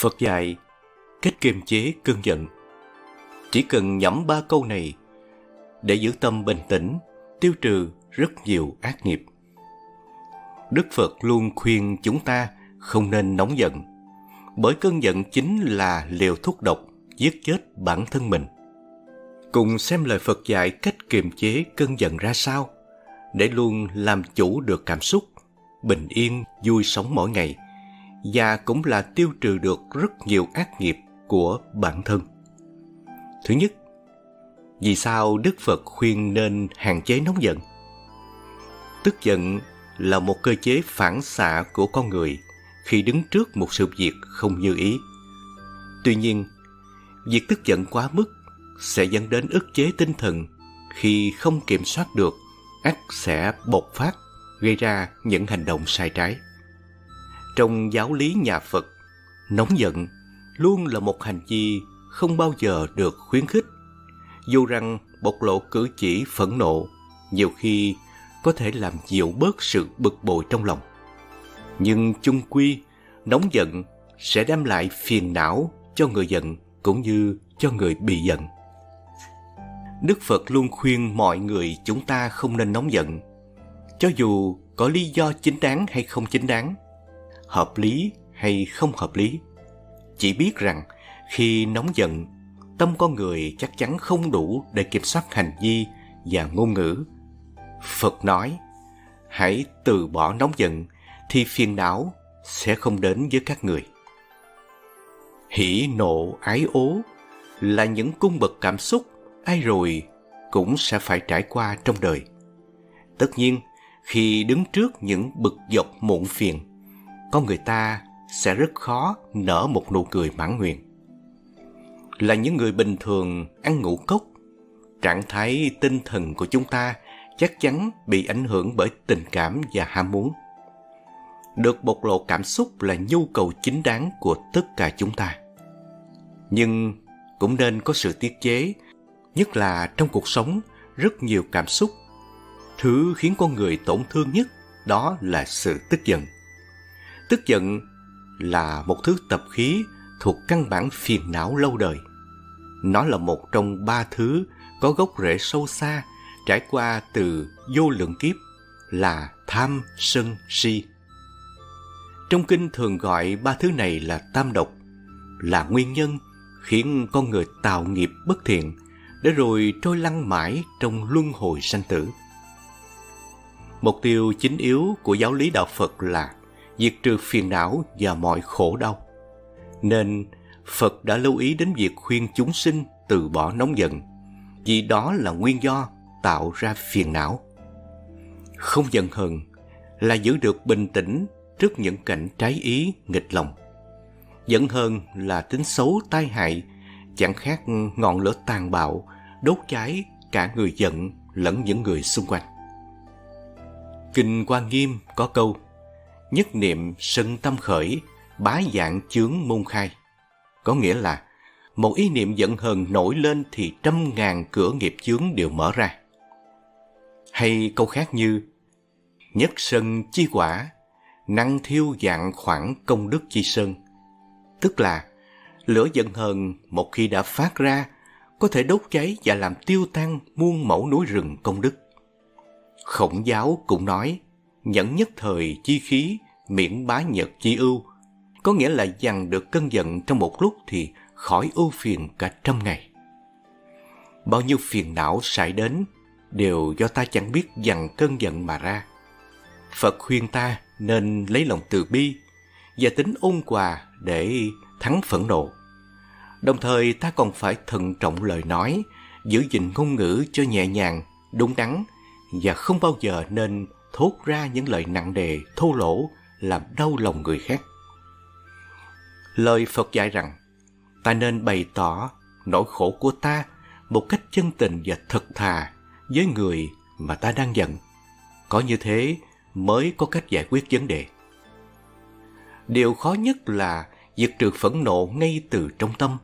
Phật dạy cách kiềm chế cơn giận. Chỉ cần nhẩm 3 câu này để giữ tâm bình tĩnh, tiêu trừ rất nhiều ác nghiệp. Đức Phật luôn khuyên chúng ta không nên nóng giận, bởi cơn giận chính là liều thuốc độc giết chết bản thân mình. Cùng xem lời Phật dạy cách kiềm chế cơn giận ra sao để luôn làm chủ được cảm xúc, bình yên, vui sống mỗi ngày, và cũng là tiêu trừ được rất nhiều ác nghiệp của bản thân. Thứ nhất, vì sao Đức Phật khuyên nên hạn chế nóng giận? Tức giận là một cơ chế phản xạ của con người khi đứng trước một sự việc không như ý. Tuy nhiên, việc tức giận quá mức sẽ dẫn đến ức chế tinh thần khi không kiểm soát được, ắt sẽ bộc phát, gây ra những hành động sai trái. Trong giáo lý nhà Phật, nóng giận luôn là một hành vi không bao giờ được khuyến khích, dù rằng bộc lộ cử chỉ phẫn nộ nhiều khi có thể làm dịu bớt sự bực bội trong lòng. Nhưng chung quy, nóng giận sẽ đem lại phiền não cho người giận cũng như cho người bị giận. Đức Phật luôn khuyên mọi người chúng ta không nên nóng giận, cho dù có lý do chính đáng hay không chính đáng, hợp lý hay không hợp lý. Chỉ biết rằng khi nóng giận, tâm con người chắc chắn không đủ để kiểm soát hành vi và ngôn ngữ. Phật nói, hãy từ bỏ nóng giận thì phiền não sẽ không đến với các người. Hỉ nộ ái ố là những cung bậc cảm xúc ai rồi cũng sẽ phải trải qua trong đời. Tất nhiên, khi đứng trước những bực dọc muộn phiền, con người ta sẽ rất khó nở một nụ cười mãn nguyện. Là những người bình thường ăn ngũ cốc, trạng thái tinh thần của chúng ta chắc chắn bị ảnh hưởng bởi tình cảm và ham muốn. Được bộc lộ cảm xúc là nhu cầu chính đáng của tất cả chúng ta. Nhưng cũng nên có sự tiết chế, nhất là trong cuộc sống rất nhiều cảm xúc. Thứ khiến con người tổn thương nhất đó là sự tức giận. Tức giận là một thứ tập khí thuộc căn bản phiền não lâu đời. Nó là một trong 3 thứ có gốc rễ sâu xa, trải qua từ vô lượng kiếp, là tham, sân, si. Trong kinh thường gọi 3 thứ này là tam độc, là nguyên nhân khiến con người tạo nghiệp bất thiện, để rồi trôi lăn mãi trong luân hồi sanh tử. Mục tiêu chính yếu của giáo lý đạo Phật là diệt trừ phiền não và mọi khổ đau. Nên Phật đã lưu ý đến việc khuyên chúng sinh từ bỏ nóng giận, vì đó là nguyên do tạo ra phiền não. Không giận hờn là giữ được bình tĩnh trước những cảnh trái ý, nghịch lòng. Giận hờn là tính xấu tai hại, chẳng khác ngọn lửa tàn bạo đốt cháy cả người giận lẫn những người xung quanh. Kinh Hoa Nghiêm có câu: nhất niệm sân tâm khởi, bá vạn chướng môn khai. Có nghĩa là một ý niệm giận hờn nổi lên thì 100.000 cửa nghiệp chướng đều mở ra. Hay câu khác như: nhất sân chi quả, năng thiêu vạn khoảng công đức chi sơn. Tức là lửa giận hờn một khi đã phát ra có thể đốt cháy và làm tiêu tan muôn mẫu núi rừng công đức. Khổng giáo cũng nói: nhẫn nhất thời chi khí, miễn bá nhật chi ưu. Có nghĩa là dằn được cơn giận trong một lúc thì khỏi ưu phiền cả 100 ngày. Bao nhiêu phiền não xảy đến đều do ta chẳng biết dằn cơn giận mà ra. Phật khuyên ta nên lấy lòng từ bi và tính ôn hòa để thắng phẫn nộ. Đồng thời ta còn phải thận trọng lời nói, giữ gìn ngôn ngữ cho nhẹ nhàng, đúng đắn, và không bao giờ nên thốt ra những lời nặng nề, thô lỗ, làm đau lòng người khác. Lời Phật dạy rằng ta nên bày tỏ nỗi khổ của ta một cách chân tình và thật thà với người mà ta đang giận. Có như thế mới có cách giải quyết vấn đề. Điều khó nhất là diệt trừ phẫn nộ ngay từ trong tâm.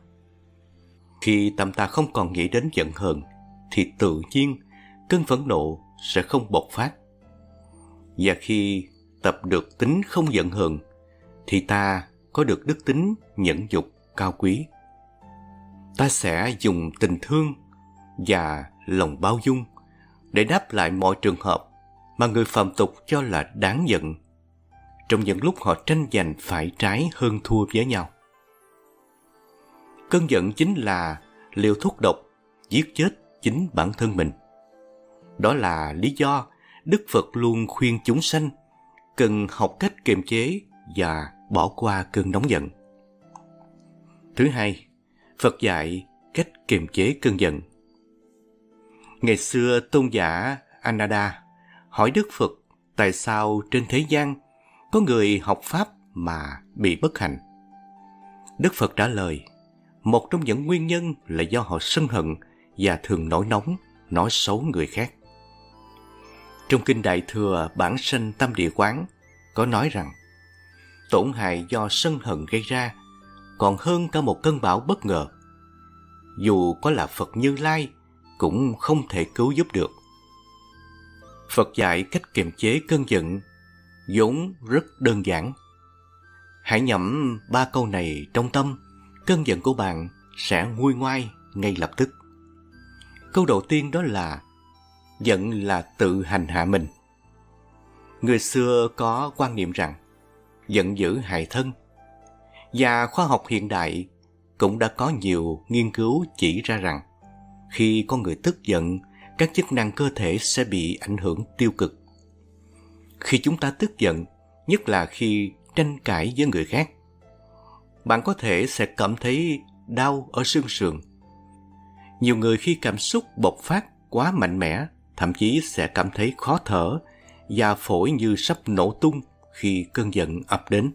Khi tâm ta không còn nghĩ đến giận hờn thì tự nhiên cơn phẫn nộ sẽ không bộc phát. Và khi tập được tính không giận hờn thì ta có được đức tính nhẫn nhục cao quý. Ta sẽ dùng tình thương và lòng bao dung để đáp lại mọi trường hợp mà người phàm tục cho là đáng giận, trong những lúc họ tranh giành phải trái hơn thua với nhau. Cơn giận chính là liều thuốc độc giết chết chính bản thân mình. Đó là lý do Đức Phật luôn khuyên chúng sanh cần học cách kiềm chế và bỏ qua cơn nóng giận. Thứ hai, Phật dạy cách kiềm chế cơn giận. Ngày xưa tôn giả Ananda hỏi Đức Phật tại sao trên thế gian có người học Pháp mà bị bất hạnh. Đức Phật trả lời, một trong những nguyên nhân là do họ sân hận và thường nổi nóng, nói xấu người khác. Trong Kinh Đại Thừa Bản Sanh Tâm Địa Quán có nói rằng tổn hại do sân hận gây ra còn hơn cả một cơn bão bất ngờ. Dù có là Phật Như Lai cũng không thể cứu giúp được. Phật dạy cách kiềm chế cơn giận vốn rất đơn giản. Hãy nhẩm 3 câu này trong tâm, cơn giận của bạn sẽ nguôi ngoai ngay lập tức. Câu đầu tiên đó là giận là tự hành hạ mình. Người xưa có quan niệm rằng giận dữ hại thân, và khoa học hiện đại cũng đã có nhiều nghiên cứu chỉ ra rằng khi con người tức giận, các chức năng cơ thể sẽ bị ảnh hưởng tiêu cực. Khi chúng ta tức giận, nhất là khi tranh cãi với người khác, bạn có thể sẽ cảm thấy đau ở xương sườn. Nhiều người khi cảm xúc bộc phát quá mạnh mẽ, thậm chí sẽ cảm thấy khó thở và phổi như sắp nổ tung khi cơn giận ập đến.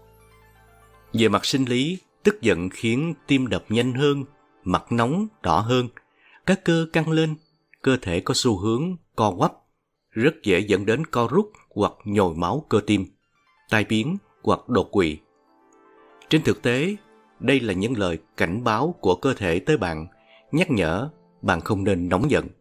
Về mặt sinh lý, tức giận khiến tim đập nhanh hơn, mặt nóng, đỏ hơn, các cơ căng lên, cơ thể có xu hướng co quắp, rất dễ dẫn đến co rút hoặc nhồi máu cơ tim, tai biến hoặc đột quỵ. Trên thực tế, đây là những lời cảnh báo của cơ thể tới bạn, nhắc nhở bạn không nên nóng giận.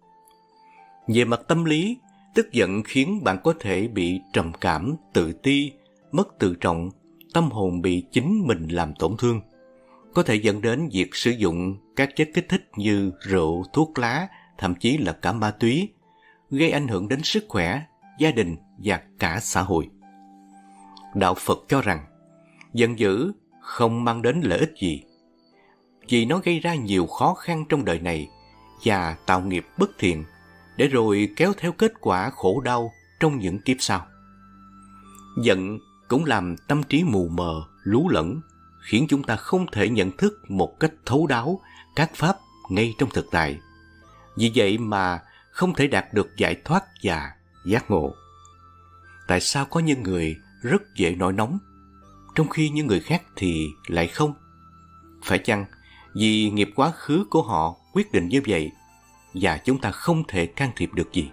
Về mặt tâm lý, tức giận khiến bạn có thể bị trầm cảm, tự ti, mất tự trọng, tâm hồn bị chính mình làm tổn thương, có thể dẫn đến việc sử dụng các chất kích thích như rượu, thuốc lá, thậm chí là cả ma túy, gây ảnh hưởng đến sức khỏe, gia đình và cả xã hội. Đạo Phật cho rằng giận dữ không mang đến lợi ích gì, vì nó gây ra nhiều khó khăn trong đời này và tạo nghiệp bất thiện, để rồi kéo theo kết quả khổ đau trong những kiếp sau. Giận cũng làm tâm trí mù mờ, lú lẫn, khiến chúng ta không thể nhận thức một cách thấu đáo các pháp ngay trong thực tại. Vì vậy mà không thể đạt được giải thoát và giác ngộ. Tại sao có những người rất dễ nổi nóng, trong khi những người khác thì lại không? Phải chăng vì nghiệp quá khứ của họ quyết định như vậy, và chúng ta không thể can thiệp được gì?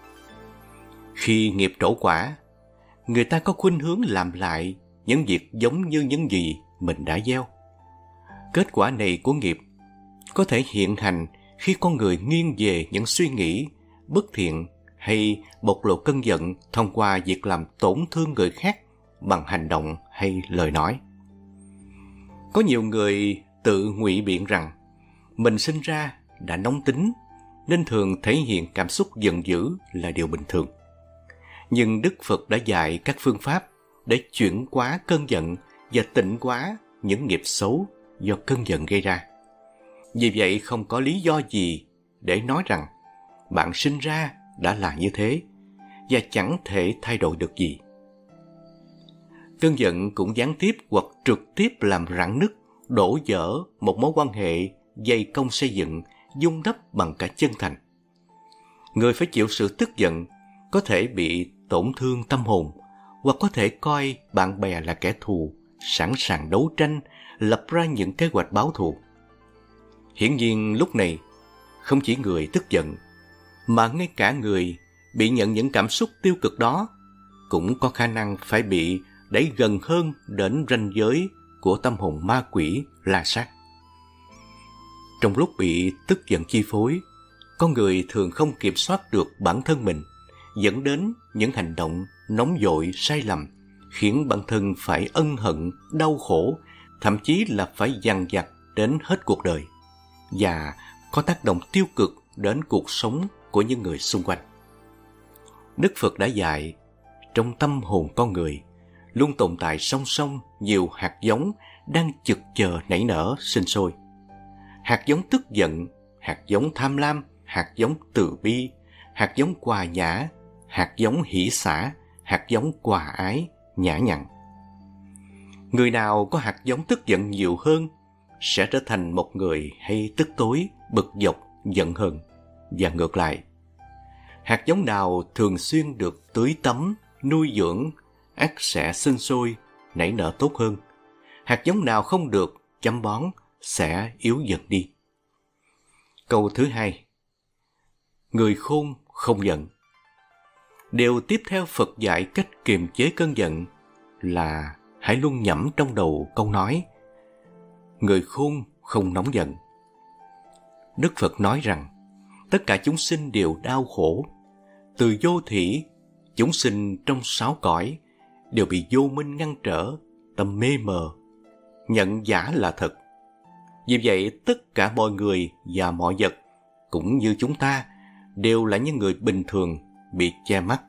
Khi nghiệp trổ quả, người ta có khuynh hướng làm lại những việc giống như những gì mình đã gieo. Kết quả này của nghiệp có thể hiện hành khi con người nghiêng về những suy nghĩ bất thiện hay bộc lộ cơn giận thông qua việc làm tổn thương người khác bằng hành động hay lời nói. Có nhiều người tự ngụy biện rằng mình sinh ra đã nóng tính nên thường thể hiện cảm xúc giận dữ là điều bình thường. Nhưng Đức Phật đã dạy các phương pháp để chuyển hóa cơn giận và tịnh hóa những nghiệp xấu do cơn giận gây ra. Vì vậy không có lý do gì để nói rằng bạn sinh ra đã là như thế và chẳng thể thay đổi được gì. Cơn giận cũng gián tiếp hoặc trực tiếp làm rạn nứt, đổ vỡ một mối quan hệ dày công xây dựng, vun đắp bằng cả chân thành. Người phải chịu sự tức giận có thể bị tổn thương tâm hồn, hoặc có thể coi bạn bè là kẻ thù, sẵn sàng đấu tranh, lập ra những kế hoạch báo thù. Hiển nhiên lúc này, không chỉ người tức giận, mà ngay cả người bị nhận những cảm xúc tiêu cực đó cũng có khả năng phải bị đẩy gần hơn đến ranh giới của tâm hồn ma quỷ la sát. Trong lúc bị tức giận chi phối, con người thường không kiểm soát được bản thân mình, dẫn đến những hành động nóng vội sai lầm, khiến bản thân phải ân hận, đau khổ, thậm chí là phải dằn vặt đến hết cuộc đời, và có tác động tiêu cực đến cuộc sống của những người xung quanh. Đức Phật đã dạy, trong tâm hồn con người luôn tồn tại song song nhiều hạt giống đang chực chờ nảy nở sinh sôi. Hạt giống tức giận, hạt giống tham lam, hạt giống từ bi, hạt giống hòa nhã, hạt giống hỷ xả, hạt giống hòa ái, nhã nhặn. Người nào có hạt giống tức giận nhiều hơn sẽ trở thành một người hay tức tối, bực dọc, giận hờn, và ngược lại. Hạt giống nào thường xuyên được tưới tắm, nuôi dưỡng, ắt sẽ sinh sôi, nảy nở tốt hơn. Hạt giống nào không được chăm bón sẽ yếu dần đi. Câu thứ 2. Người khôn không giận. Điều tiếp theo Phật dạy cách kiềm chế cơn giận là hãy luôn nhẩm trong đầu câu nói người khôn không nóng giận. Đức Phật nói rằng tất cả chúng sinh đều đau khổ. Từ vô thỉ, chúng sinh trong 6 cõi đều bị vô minh ngăn trở, tâm mê mờ, nhận giả là thật. Vì vậy, tất cả mọi người và mọi vật, cũng như chúng ta, đều là những người bình thường bị che mắt.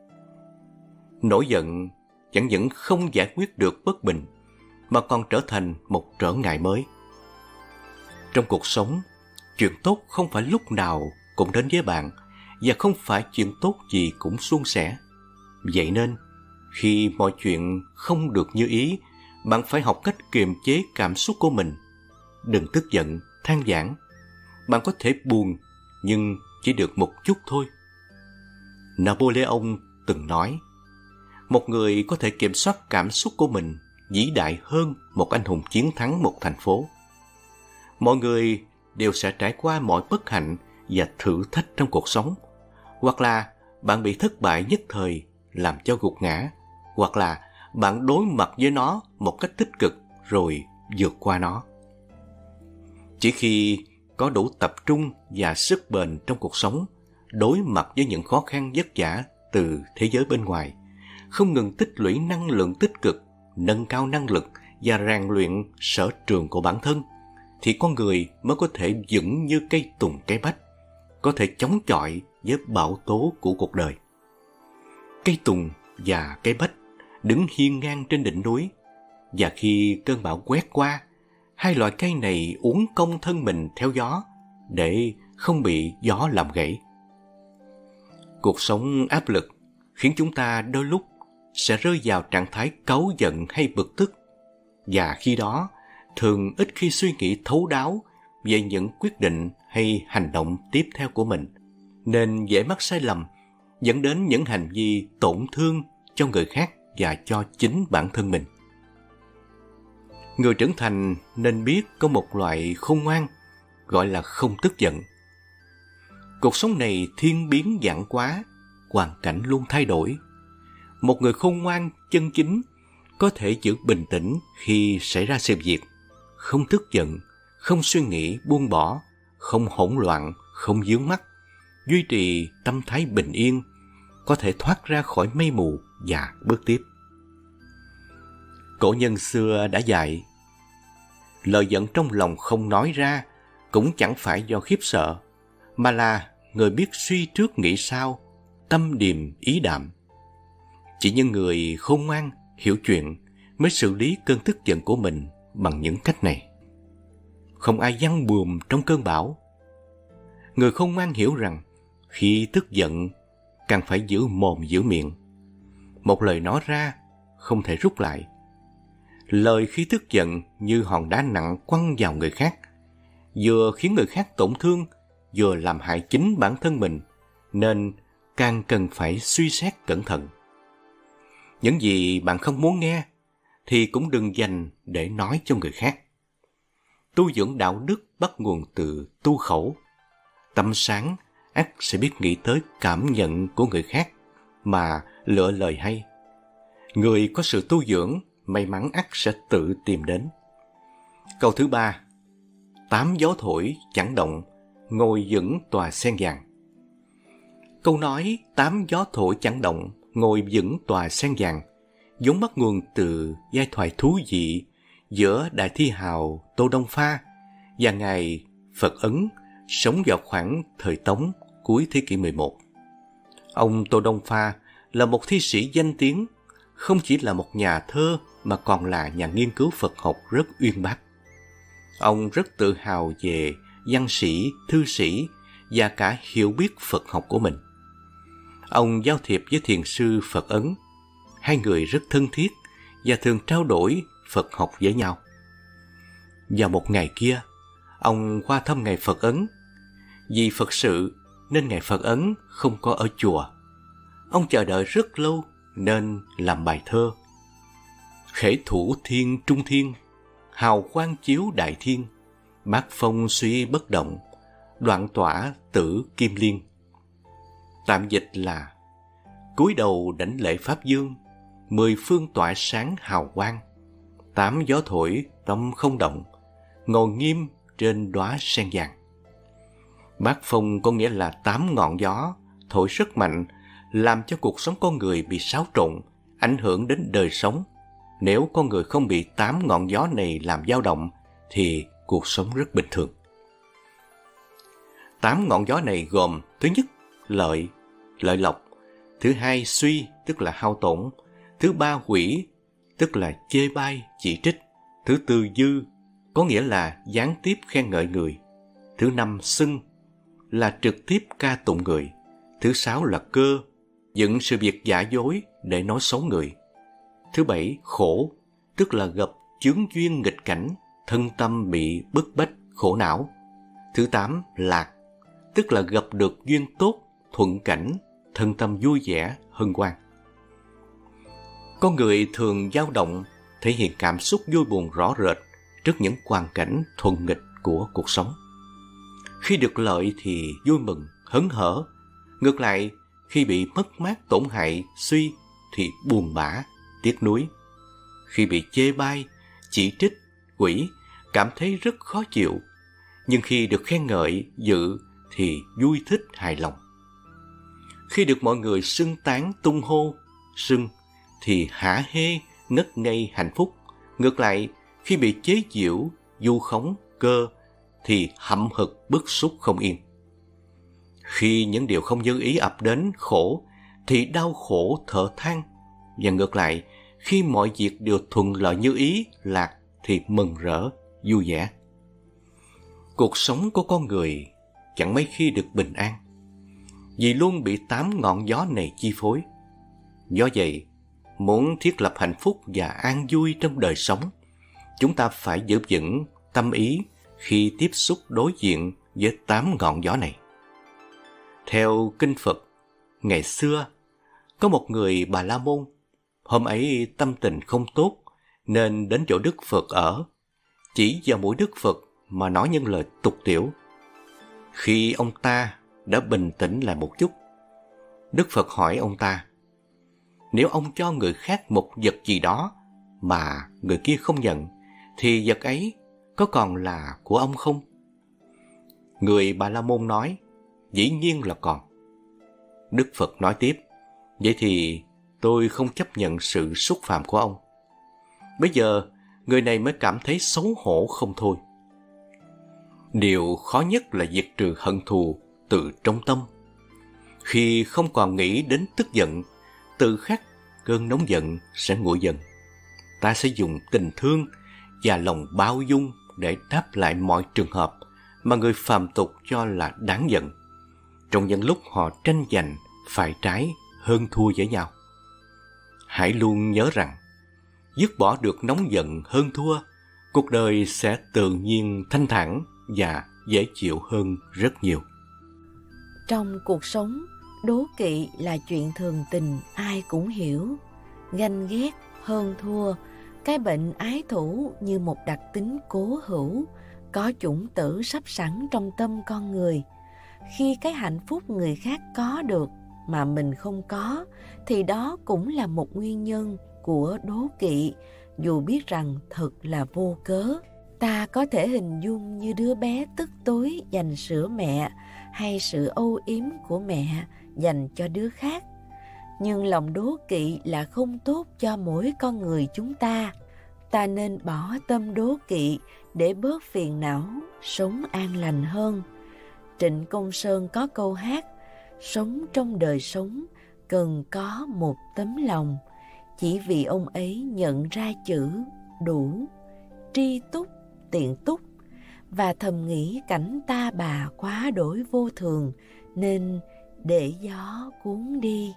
Nổi giận chẳng những không giải quyết được bất bình, mà còn trở thành một trở ngại mới. Trong cuộc sống, chuyện tốt không phải lúc nào cũng đến với bạn, và không phải chuyện tốt gì cũng suôn sẻ. Vậy nên, khi mọi chuyện không được như ý, bạn phải học cách kiềm chế cảm xúc của mình. Đừng tức giận, than vãn. Bạn có thể buồn, nhưng chỉ được một chút thôi. Napoleon từng nói, một người có thể kiểm soát cảm xúc của mình vĩ đại hơn một anh hùng chiến thắng một thành phố. Mọi người đều sẽ trải qua mọi bất hạnh và thử thách trong cuộc sống. Hoặc là bạn bị thất bại nhất thời làm cho gục ngã, hoặc là bạn đối mặt với nó một cách tích cực rồi vượt qua nó. Chỉ khi có đủ tập trung và sức bền trong cuộc sống, đối mặt với những khó khăn vất vả từ thế giới bên ngoài, không ngừng tích lũy năng lượng tích cực, nâng cao năng lực và rèn luyện sở trường của bản thân, thì con người mới có thể vững như cây tùng cây bách, có thể chống chọi với bão tố của cuộc đời. Cây tùng và cây bách đứng hiên ngang trên đỉnh núi, và khi cơn bão quét qua, hai loại cây này uốn cong thân mình theo gió để không bị gió làm gãy. Cuộc sống áp lực khiến chúng ta đôi lúc sẽ rơi vào trạng thái cáu giận hay bực tức, và khi đó thường ít khi suy nghĩ thấu đáo về những quyết định hay hành động tiếp theo của mình, nên dễ mắc sai lầm, dẫn đến những hành vi tổn thương cho người khác và cho chính bản thân mình. Người trưởng thành nên biết có một loại khôn ngoan gọi là không tức giận. Cuộc sống này thiên biến vạn hóa, hoàn cảnh luôn thay đổi. Một người khôn ngoan chân chính có thể giữ bình tĩnh khi xảy ra sự việc, không tức giận, không suy nghĩ buông bỏ, không hỗn loạn, không vướng mắc, duy trì tâm thái bình yên, có thể thoát ra khỏi mây mù và bước tiếp. Cổ nhân xưa đã dạy, lời giận trong lòng không nói ra cũng chẳng phải do khiếp sợ, mà là người biết suy trước nghĩ sau, tâm điềm ý đạm. Chỉ những người khôn ngoan, hiểu chuyện mới xử lý cơn tức giận của mình bằng những cách này. Không ai giăng buồm trong cơn bão. Người khôn ngoan hiểu rằng khi tức giận càng phải giữ mồm giữ miệng. Một lời nói ra không thể rút lại. Lời khi tức giận như hòn đá nặng quăng vào người khác, vừa khiến người khác tổn thương, vừa làm hại chính bản thân mình, nên càng cần phải suy xét cẩn thận. Những gì bạn không muốn nghe thì cũng đừng dành để nói cho người khác. Tu dưỡng đạo đức bắt nguồn từ tu khẩu. Tâm sáng ắt sẽ biết nghĩ tới cảm nhận của người khác mà lựa lời hay. Người có sự tu dưỡng, may mắn ắt sẽ tự tìm đến. Câu thứ 3. 8 gió thổi chẳng động, ngồi vững tòa sen vàng. Câu nói 8 gió thổi chẳng động, ngồi vững tòa sen vàng vốn bắt nguồn từ giai thoại thú vị giữa đại thi hào Tô Đông Pha và ngài Phật Ấn sống vào khoảng thời Tống cuối thế kỷ 11. Ông Tô Đông Pha là một thi sĩ danh tiếng, không chỉ là một nhà thơ mà còn là nhà nghiên cứu Phật học rất uyên bác. Ông rất tự hào về văn sĩ, thư sĩ và cả hiểu biết Phật học của mình. Ông giao thiệp với thiền sư Phật Ấn. Hai người rất thân thiết và thường trao đổi Phật học với nhau. Vào một ngày kia, ông qua thăm ngài Phật Ấn. Vì Phật sự nên ngài Phật Ấn không có ở chùa. Ông chờ đợi rất lâu nên làm bài thơ. Khể thủ thiên trung thiên, hào quang chiếu đại thiên, bát phong suy bất động, đoạn tỏa tử kim liên. Tạm dịch là: cúi đầu đảnh lễ Pháp Dương, 10 phương tỏa sáng hào quang, 8 gió thổi tâm không động, ngồi nghiêm trên đóa sen vàng. Bát phong có nghĩa là 8 ngọn gió thổi rất mạnh, làm cho cuộc sống con người bị xáo trộn, ảnh hưởng đến đời sống. Nếu con người không bị 8 ngọn gió này làm dao động thì cuộc sống rất bình thường. 8 ngọn gió này gồm: thứ nhất, lợi, lợi lộc; thứ hai, suy, tức là hao tổn; thứ ba, hủy, tức là chê bai, chỉ trích; thứ tư, dư, có nghĩa là gián tiếp khen ngợi người; thứ năm, xưng, là trực tiếp ca tụng người; thứ sáu là cơ, dựng sự việc giả dối để nói xấu người; thứ bảy, khổ, tức là gặp chướng duyên nghịch cảnh, thân tâm bị bức bách, khổ não; thứ tám, lạc, tức là gặp được duyên tốt, thuận cảnh, thân tâm vui vẻ, hân hoan. Con người thường dao động, thể hiện cảm xúc vui buồn rõ rệt trước những hoàn cảnh thuận nghịch của cuộc sống. Khi được lợi thì vui mừng, hớn hở. Ngược lại, khi bị mất mát, tổn hại, suy thì buồn bã, tiếc nuối. Khi bị chê bai, chỉ trích, quỷ, cảm thấy rất khó chịu. Nhưng khi được khen ngợi, dự thì vui thích, hài lòng. Khi được mọi người xưng tán, tung hô, xưng thì hả hê, ngất ngây, hạnh phúc. Ngược lại, khi bị chế giễu, vu khống, cơ thì hậm hực, bức xúc không yên. Khi những điều không như ý ập đến, khổ, thì đau khổ thở than. Và ngược lại, khi mọi việc đều thuận lợi như ý, lạc thì mừng rỡ, vui vẻ. Cuộc sống của con người chẳng mấy khi được bình an, vì luôn bị 8 ngọn gió này chi phối. Do vậy, muốn thiết lập hạnh phúc và an vui trong đời sống, chúng ta phải giữ vững tâm ý khi tiếp xúc đối diện với 8 ngọn gió này. Theo kinh Phật, ngày xưa có một người Bà La Môn. Hôm ấy tâm tình không tốt nên đến chỗ Đức Phật ở, chỉ vào mũi Đức Phật mà nói những lời tục tĩu. Khi ông ta đã bình tĩnh lại một chút, Đức Phật hỏi ông ta: nếu ông cho người khác một vật gì đó mà người kia không nhận, thì vật ấy có còn là của ông không? Người Bà La Môn nói: dĩ nhiên là còn. Đức Phật nói tiếp: vậy thì tôi không chấp nhận sự xúc phạm của ông. Bây giờ người này mới cảm thấy xấu hổ không thôi. Điều khó nhất là diệt trừ hận thù từ trong tâm. Khi không còn nghĩ đến tức giận, tự khắc cơn nóng giận sẽ nguội dần. Ta sẽ dùng tình thương và lòng bao dung để đáp lại mọi trường hợp mà người phàm tục cho là đáng giận, trong những lúc họ tranh giành, phải trái, hơn thua với nhau. Hãy luôn nhớ rằng, dứt bỏ được nóng giận hơn thua, cuộc đời sẽ tự nhiên thanh thản và dễ chịu hơn rất nhiều. Trong cuộc sống, đố kỵ là chuyện thường tình, ai cũng hiểu. Ganh ghét, hơn thua, cái bệnh ái thủ như một đặc tính cố hữu, có chủng tử sắp sẵn trong tâm con người. Khi cái hạnh phúc người khác có được mà mình không có, thì đó cũng là một nguyên nhân của đố kỵ, dù biết rằng thật là vô cớ. Ta có thể hình dung như đứa bé tức tối dành sữa mẹ, hay sự âu yếm của mẹ dành cho đứa khác. Nhưng lòng đố kỵ là không tốt cho mỗi con người chúng ta. Ta nên bỏ tâm đố kỵ để bớt phiền não, sống an lành hơn. Trịnh Công Sơn có câu hát: sống trong đời sống cần có một tấm lòng. Chỉ vì ông ấy nhận ra chữ đủ, tri túc, tiện túc, và thầm nghĩ cảnh ta bà quá đổi vô thường, nên để gió cuốn đi.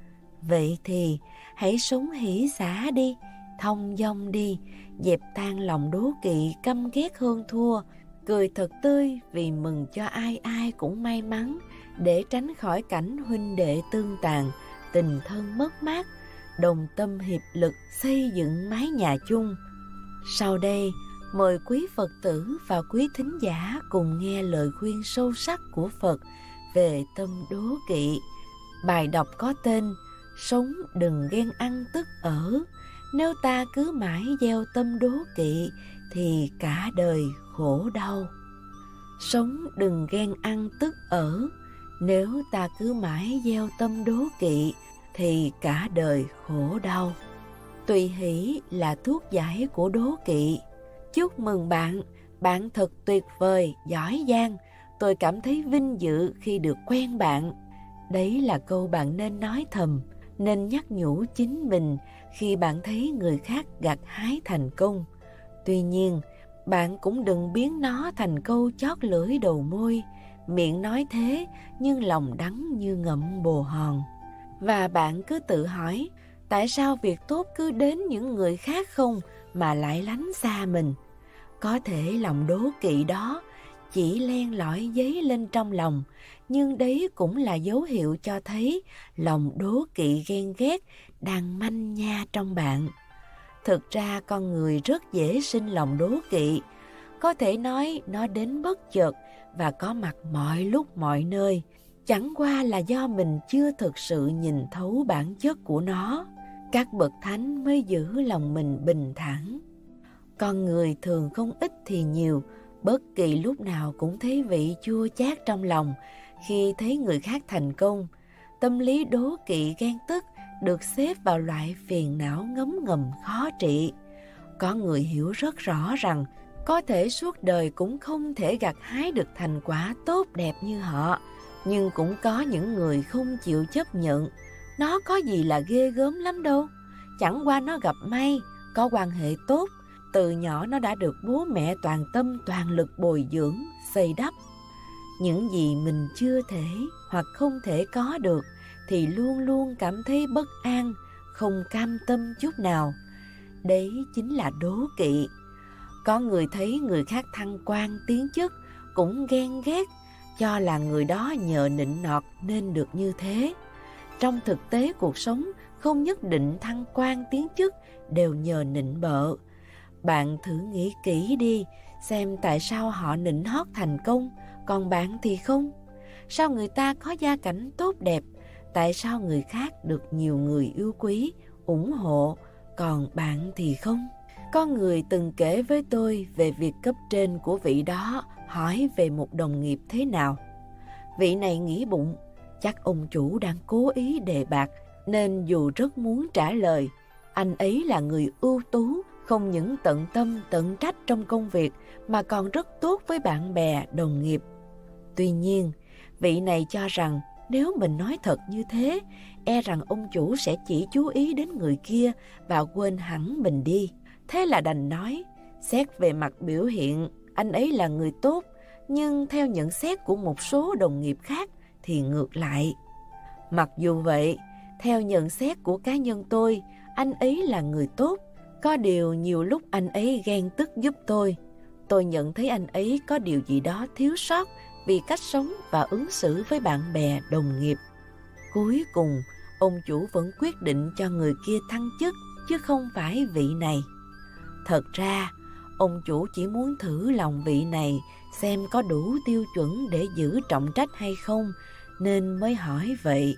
Vậy thì hãy sống hỷ xả đi, thông dong đi, dẹp tan lòng đố kỵ, căm ghét hơn thua, cười thật tươi vì mừng cho ai ai cũng may mắn, để tránh khỏi cảnh huynh đệ tương tàn, tình thân mất mát, đồng tâm hiệp lực xây dựng mái nhà chung. Sau đây, mời quý Phật tử và quý thính giả cùng nghe lời khuyên sâu sắc của Phật về tâm đố kỵ. Bài đọc có tên: sống đừng ghen ăn tức ở. Nếu ta cứ mãi gieo tâm đố kỵ thì cả đời khổ đau. Sống đừng ghen ăn tức ở. Nếu ta cứ mãi gieo tâm đố kỵ thì cả đời khổ đau. Tùy hỷ là thuốc giải của đố kỵ. Chúc mừng bạn, bạn thật tuyệt vời, giỏi giang. Tôi cảm thấy vinh dự khi được quen bạn. Đấy là câu bạn nên nói thầm, nên nhắc nhủ chính mình khi bạn thấy người khác gặt hái thành công. Tuy nhiên, bạn cũng đừng biến nó thành câu chót lưỡi đầu môi, miệng nói thế nhưng lòng đắng như ngậm bồ hòn. Và bạn cứ tự hỏi, tại sao việc tốt cứ đến những người khác không mà lại lánh xa mình? Có thể lòng đố kỵ đó chỉ len lỏi dấy lên trong lòng, nhưng đấy cũng là dấu hiệu cho thấy lòng đố kỵ ghen ghét đang manh nha trong bạn. Thực ra con người rất dễ sinh lòng đố kỵ. Có thể nói nó đến bất chợt và có mặt mọi lúc mọi nơi. Chẳng qua là do mình chưa thực sự nhìn thấu bản chất của nó. Các bậc thánh mới giữ lòng mình bình thản. Con người thường không ít thì nhiều, bất kỳ lúc nào cũng thấy vị chua chát trong lòng khi thấy người khác thành công. Tâm lý đố kỵ ghen tức được xếp vào loại phiền não ngấm ngầm khó trị. Có người hiểu rất rõ rằng có thể suốt đời cũng không thể gặt hái được thành quả tốt đẹp như họ, nhưng cũng có những người không chịu chấp nhận. Nó có gì là ghê gớm lắm đâu, chẳng qua nó gặp may, có quan hệ tốt, từ nhỏ nó đã được bố mẹ toàn tâm toàn lực bồi dưỡng, xây đắp. Những gì mình chưa thể hoặc không thể có được thì luôn luôn cảm thấy bất an, không cam tâm chút nào. Đấy chính là đố kỵ. Có người thấy người khác thăng quan tiến chức cũng ghen ghét, cho là người đó nhờ nịnh nọt nên được như thế. Trong thực tế cuộc sống không nhất định thăng quan tiến chức đều nhờ nịnh bợ. Bạn thử nghĩ kỹ đi, xem tại sao họ nịnh hót thành công, còn bạn thì không? Sao người ta có gia cảnh tốt đẹp, tại sao người khác được nhiều người yêu quý, ủng hộ, còn bạn thì không? Có người từng kể với tôi về việc cấp trên của vị đó hỏi về một đồng nghiệp thế nào. Vị này nghĩ bụng, chắc ông chủ đang cố ý đề bạt, nên dù rất muốn trả lời. Anh ấy là người ưu tú, không những tận tâm tận trách trong công việc mà còn rất tốt với bạn bè, đồng nghiệp. Tuy nhiên, vị này cho rằng nếu mình nói thật như thế, e rằng ông chủ sẽ chỉ chú ý đến người kia và quên hẳn mình đi. Thế là đành nói, xét về mặt biểu hiện, anh ấy là người tốt, nhưng theo nhận xét của một số đồng nghiệp khác thì ngược lại. Mặc dù vậy, theo nhận xét của cá nhân tôi, anh ấy là người tốt. Có điều nhiều lúc anh ấy ghen tức giúp tôi. Tôi nhận thấy anh ấy có điều gì đó thiếu sót vì cách sống và ứng xử với bạn bè, đồng nghiệp. Cuối cùng, ông chủ vẫn quyết định cho người kia thăng chức, chứ không phải vị này. Thật ra, ông chủ chỉ muốn thử lòng vị này xem có đủ tiêu chuẩn để giữ trọng trách hay không, nên mới hỏi vậy.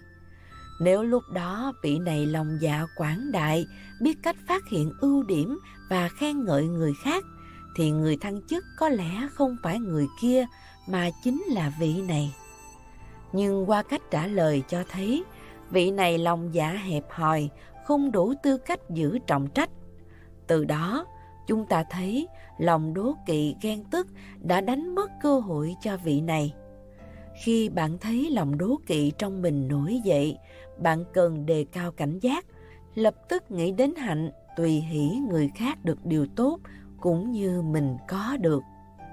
Nếu lúc đó vị này lòng dạ quảng đại, biết cách phát hiện ưu điểm và khen ngợi người khác, thì người thăng chức có lẽ không phải người kia mà chính là vị này. Nhưng qua cách trả lời cho thấy, Vị này lòng dạ hẹp hòi, không đủ tư cách giữ trọng trách. Từ đó, chúng ta thấy lòng đố kỵ ghen tức đã đánh mất cơ hội cho vị này. Khi bạn thấy lòng đố kỵ trong mình nổi dậy, bạn cần đề cao cảnh giác, lập tức nghĩ đến hạnh tùy hỷ người khác được điều tốt cũng như mình có được.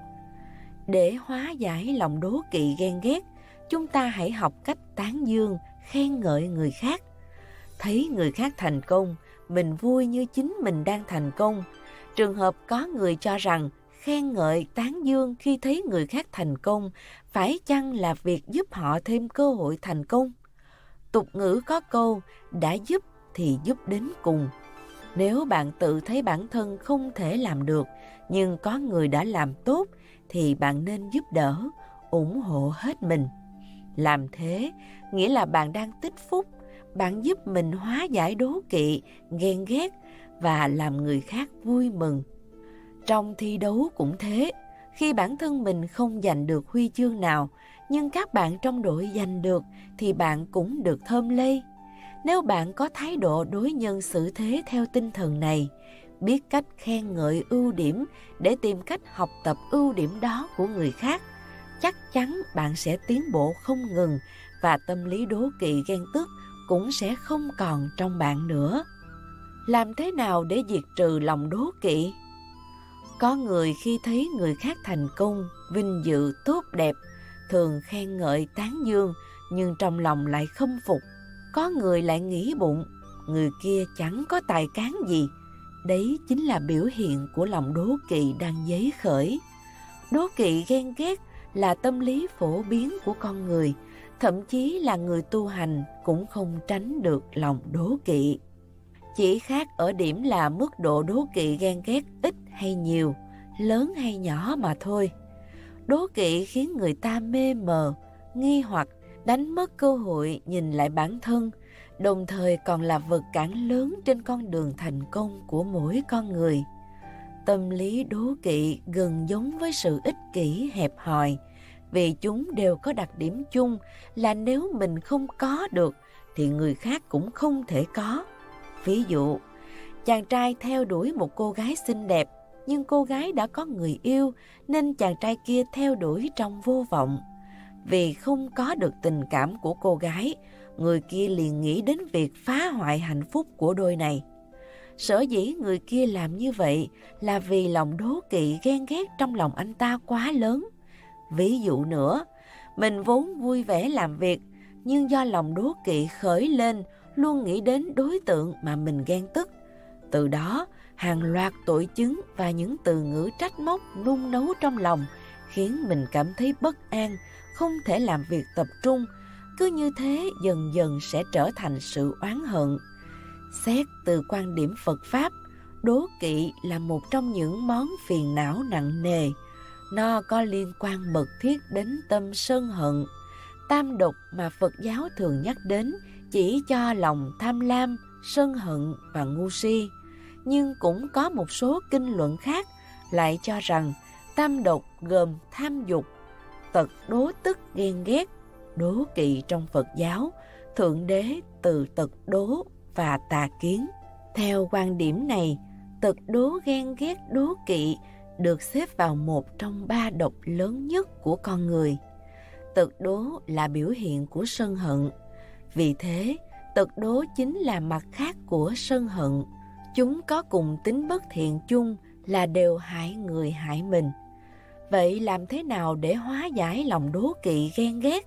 Để hóa giải lòng đố kỵ ghen ghét, chúng ta hãy học cách tán dương, khen ngợi người khác. Thấy người khác thành công, mình vui như chính mình đang thành công. Trường hợp có người cho rằng khen ngợi, tán dương khi thấy người khác thành công phải chăng là việc giúp họ thêm cơ hội thành công? Tục ngữ có câu, đã giúp thì giúp đến cùng. Nếu bạn tự thấy bản thân không thể làm được, nhưng có người đã làm tốt, thì bạn nên giúp đỡ, ủng hộ hết mình. Làm thế nghĩa là bạn đang tích phúc, bạn giúp mình hóa giải đố kỵ, ghen ghét và làm người khác vui mừng. Trong thi đấu cũng thế, khi bản thân mình không giành được huy chương nào, nhưng các bạn trong đội giành được thì bạn cũng được thơm lây. Nếu bạn có thái độ đối nhân xử thế theo tinh thần này, biết cách khen ngợi ưu điểm để tìm cách học tập ưu điểm đó của người khác, chắc chắn bạn sẽ tiến bộ không ngừng và tâm lý đố kỵ ghen tức cũng sẽ không còn trong bạn nữa. Làm thế nào để diệt trừ lòng đố kỵ? Có người khi thấy người khác thành công, vinh dự, tốt đẹp, thường khen ngợi tán dương, nhưng trong lòng lại khâm phục. Có người lại nghĩ bụng, người kia chẳng có tài cán gì. Đấy chính là biểu hiện của lòng đố kỵ đang dấy khởi. Đố kỵ ghen ghét là tâm lý phổ biến của con người, thậm chí là người tu hành cũng không tránh được lòng đố kỵ. Chỉ khác ở điểm là mức độ đố kỵ ghen ghét ít hay nhiều, lớn hay nhỏ mà thôi. Đố kỵ khiến người ta mê mờ, nghi hoặc, đánh mất cơ hội nhìn lại bản thân, đồng thời còn là vật cản lớn trên con đường thành công của mỗi con người. Tâm lý đố kỵ gần giống với sự ích kỷ hẹp hòi, vì chúng đều có đặc điểm chung là nếu mình không có được thì người khác cũng không thể có. Ví dụ, chàng trai theo đuổi một cô gái xinh đẹp, nhưng cô gái đã có người yêu nên chàng trai kia theo đuổi trong vô vọng. Vì không có được tình cảm của cô gái, người kia liền nghĩ đến việc phá hoại hạnh phúc của đôi này. Sở dĩ người kia làm như vậy là vì lòng đố kỵ ghen ghét trong lòng anh ta quá lớn. Ví dụ nữa, mình vốn vui vẻ làm việc, nhưng do lòng đố kỵ khởi lên, luôn nghĩ đến đối tượng mà mình ghen tức. Từ đó, hàng loạt tội chứng và những từ ngữ trách móc nung nấu trong lòng, khiến mình cảm thấy bất an, không thể làm việc tập trung. Cứ như thế dần dần sẽ trở thành sự oán hận. Xét từ quan điểm Phật Pháp, đố kỵ là một trong những món phiền não nặng nề. Nó có liên quan mật thiết đến tâm sân hận. Tam độc mà Phật giáo thường nhắc đến chỉ cho lòng tham lam, sân hận và ngu si. Nhưng cũng có một số kinh luận khác lại cho rằng tam độc gồm tham dục, tật đố tức ghen ghét, đố kỵ trong Phật giáo, thượng đế từ tật đố và tà kiến. Theo quan điểm này, tật đố ghen ghét đố kỵ được xếp vào một trong 3 độc lớn nhất của con người. Tật đố là biểu hiện của sân hận. Vì thế, tật đố chính là mặt khác của sân hận. Chúng có cùng tính bất thiện chung là đều hại người hại mình. Vậy làm thế nào để hóa giải lòng đố kỵ ghen ghét?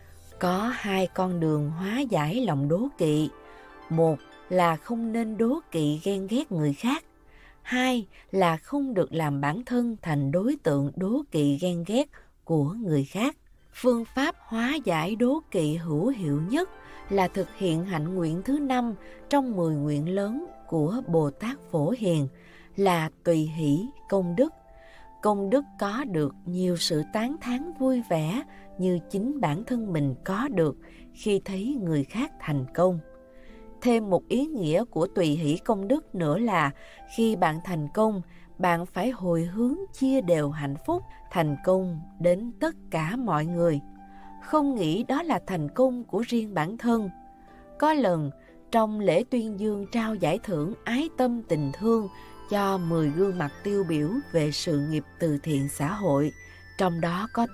Có 2 con đường hóa giải lòng đố kỵ. Một là không nên đố kỵ ghen ghét người khác. 2 là không được làm bản thân thành đối tượng đố kỵ ghen ghét của người khác. Phương pháp hóa giải đố kỵ hữu hiệu nhất là thực hiện hạnh nguyện thứ 5 trong 10 nguyện lớn của Bồ Tát Phổ Hiền là tùy hỷ công đức. Công đức có được nhiều sự tán thán vui vẻ như chính bản thân mình có được khi thấy người khác thành công. Thêm một ý nghĩa của tùy hỷ công đức nữa là khi bạn thành công, bạn phải hồi hướng chia đều hạnh phúc, thành công đến tất cả mọi người. Không nghĩ đó là thành công của riêng bản thân. Có lần, trong lễ tuyên dương trao giải thưởng Ái Tâm Tình Thương cho 10 gương mặt tiêu biểu về sự nghiệp từ thiện xã hội, trong đó có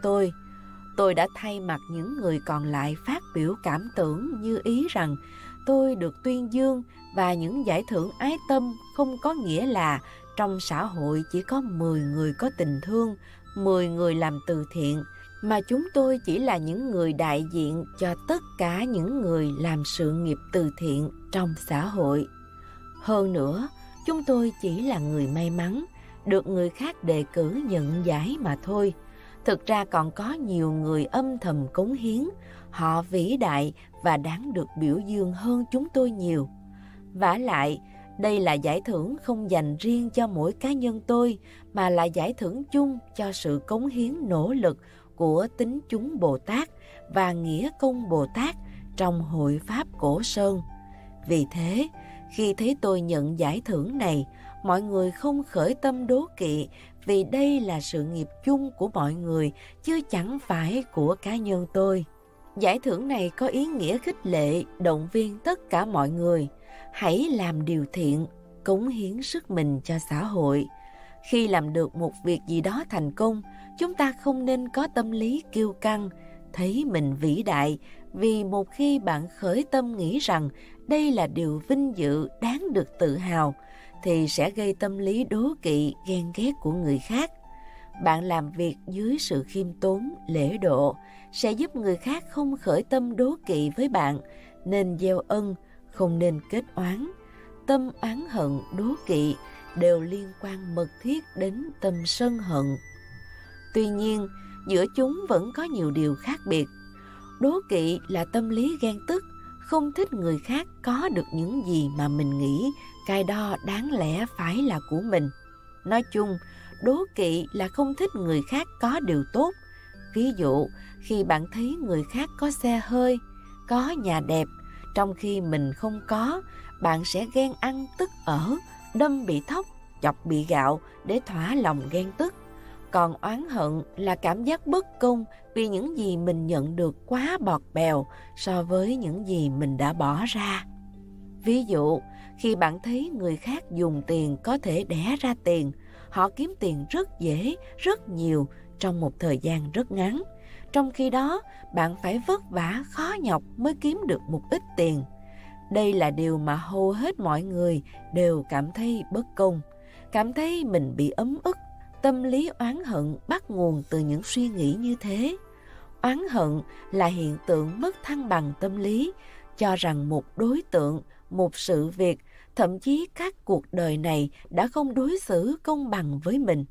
tôi đã thay mặt những người còn lại phát biểu cảm tưởng như ý rằng tôi được tuyên dương và những giải thưởng ái tâm không có nghĩa là trong xã hội chỉ có 10 người có tình thương, 10 người làm từ thiện, mà chúng tôi chỉ là những người đại diện cho tất cả những người làm sự nghiệp từ thiện trong xã hội. Hơn nữa, chúng tôi chỉ là người may mắn, được người khác đề cử nhận giải mà thôi. Thực ra còn có nhiều người âm thầm cống hiến, họ vĩ đại và đáng được biểu dương hơn chúng tôi nhiều. Vả lại, đây là giải thưởng không dành riêng cho mỗi cá nhân tôi, mà là giải thưởng chung cho sự cống hiến nỗ lực của tín chúng Bồ Tát và nghĩa công Bồ Tát trong Hội Pháp Cổ Sơn. Vì thế, khi thấy tôi nhận giải thưởng này, mọi người không khởi tâm đố kỵ, vì đây là sự nghiệp chung của mọi người, chứ chẳng phải của cá nhân tôi. Giải thưởng này có ý nghĩa khích lệ, động viên tất cả mọi người. Hãy làm điều thiện, cống hiến sức mình cho xã hội. Khi làm được một việc gì đó thành công, chúng ta không nên có tâm lý kiêu căng, thấy mình vĩ đại, vì một khi bạn khởi tâm nghĩ rằng đây là điều vinh dự đáng được tự hào, thì sẽ gây tâm lý đố kỵ, ghen ghét của người khác. Bạn làm việc dưới sự khiêm tốn, lễ độ sẽ giúp người khác không khởi tâm đố kỵ với bạn, nên gieo ân, không nên kết oán. Tâm oán hận, đố kỵ đều liên quan mật thiết đến tâm sân hận. Tuy nhiên, giữa chúng vẫn có nhiều điều khác biệt. Đố kỵ là tâm lý ghen tức, không thích người khác có được những gì mà mình nghĩ cái đó đáng lẽ phải là của mình. Nói chung, đố kỵ là không thích người khác có điều tốt. Ví dụ, khi bạn thấy người khác có xe hơi, có nhà đẹp, trong khi mình không có, bạn sẽ ghen ăn tức ở, đâm bị thóc, chọc bị gạo để thỏa lòng ghen tức. Còn oán hận là cảm giác bất công vì những gì mình nhận được quá bọt bèo so với những gì mình đã bỏ ra. Ví dụ, khi bạn thấy người khác dùng tiền có thể đẻ ra tiền, họ kiếm tiền rất dễ, rất nhiều trong một thời gian rất ngắn. Trong khi đó, bạn phải vất vả khó nhọc mới kiếm được một ít tiền. Đây là điều mà hầu hết mọi người đều cảm thấy bất công, cảm thấy mình bị ấm ức. Tâm lý oán hận bắt nguồn từ những suy nghĩ như thế. Oán hận là hiện tượng mất thăng bằng tâm lý, cho rằng một đối tượng, một sự việc, thậm chí các cuộc đời này đã không đối xử công bằng với mình.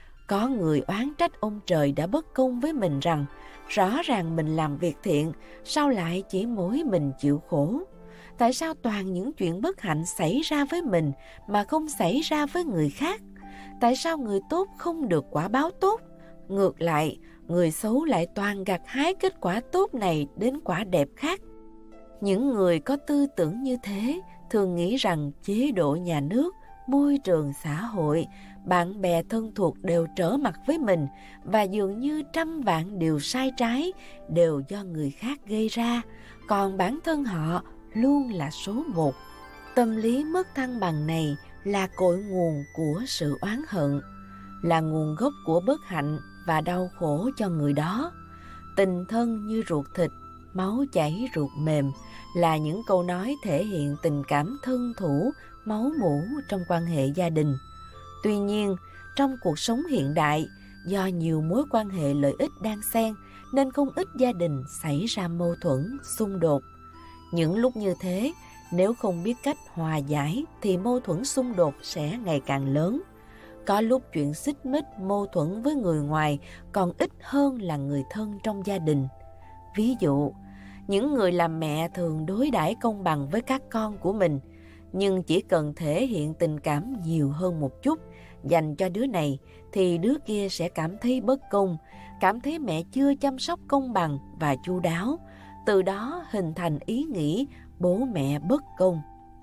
Có người oán trách ông trời đã bất công với mình rằng rõ ràng mình làm việc thiện, sao lại chỉ mỗi mình chịu khổ? Tại sao toàn những chuyện bất hạnh xảy ra với mình mà không xảy ra với người khác? Tại sao người tốt không được quả báo tốt? Ngược lại, người xấu lại toàn gặt hái kết quả tốt này đến quả đẹp khác. Những người có tư tưởng như thế thường nghĩ rằng chế độ nhà nước, môi trường xã hội, bạn bè thân thuộc đều trở mặt với mình, và dường như trăm vạn điều sai trái đều do người khác gây ra, còn bản thân họ luôn là số một. Tâm lý mất thăng bằng này là cội nguồn của sự oán hận, là nguồn gốc của bất hạnh và đau khổ cho người đó. Tình thân như ruột thịt, máu chảy ruột mềm là những câu nói thể hiện tình cảm thân thủ, máu mủ trong quan hệ gia đình. Tuy nhiên, trong cuộc sống hiện đại, do nhiều mối quan hệ lợi ích đan xen nên không ít gia đình xảy ra mâu thuẫn, xung đột. Những lúc như thế, nếu không biết cách hòa giải thì mâu thuẫn xung đột sẽ ngày càng lớn. Có lúc chuyện xích mích mâu thuẫn với người ngoài còn ít hơn là người thân trong gia đình. Ví dụ, những người làm mẹ thường đối đãi công bằng với các con của mình, nhưng chỉ cần thể hiện tình cảm nhiều hơn một chút dành cho đứa này thì đứa kia sẽ cảm thấy bất công, cảm thấy mẹ chưa chăm sóc công bằng và chu đáo, từ đó hình thành ý nghĩ bố mẹ bất công.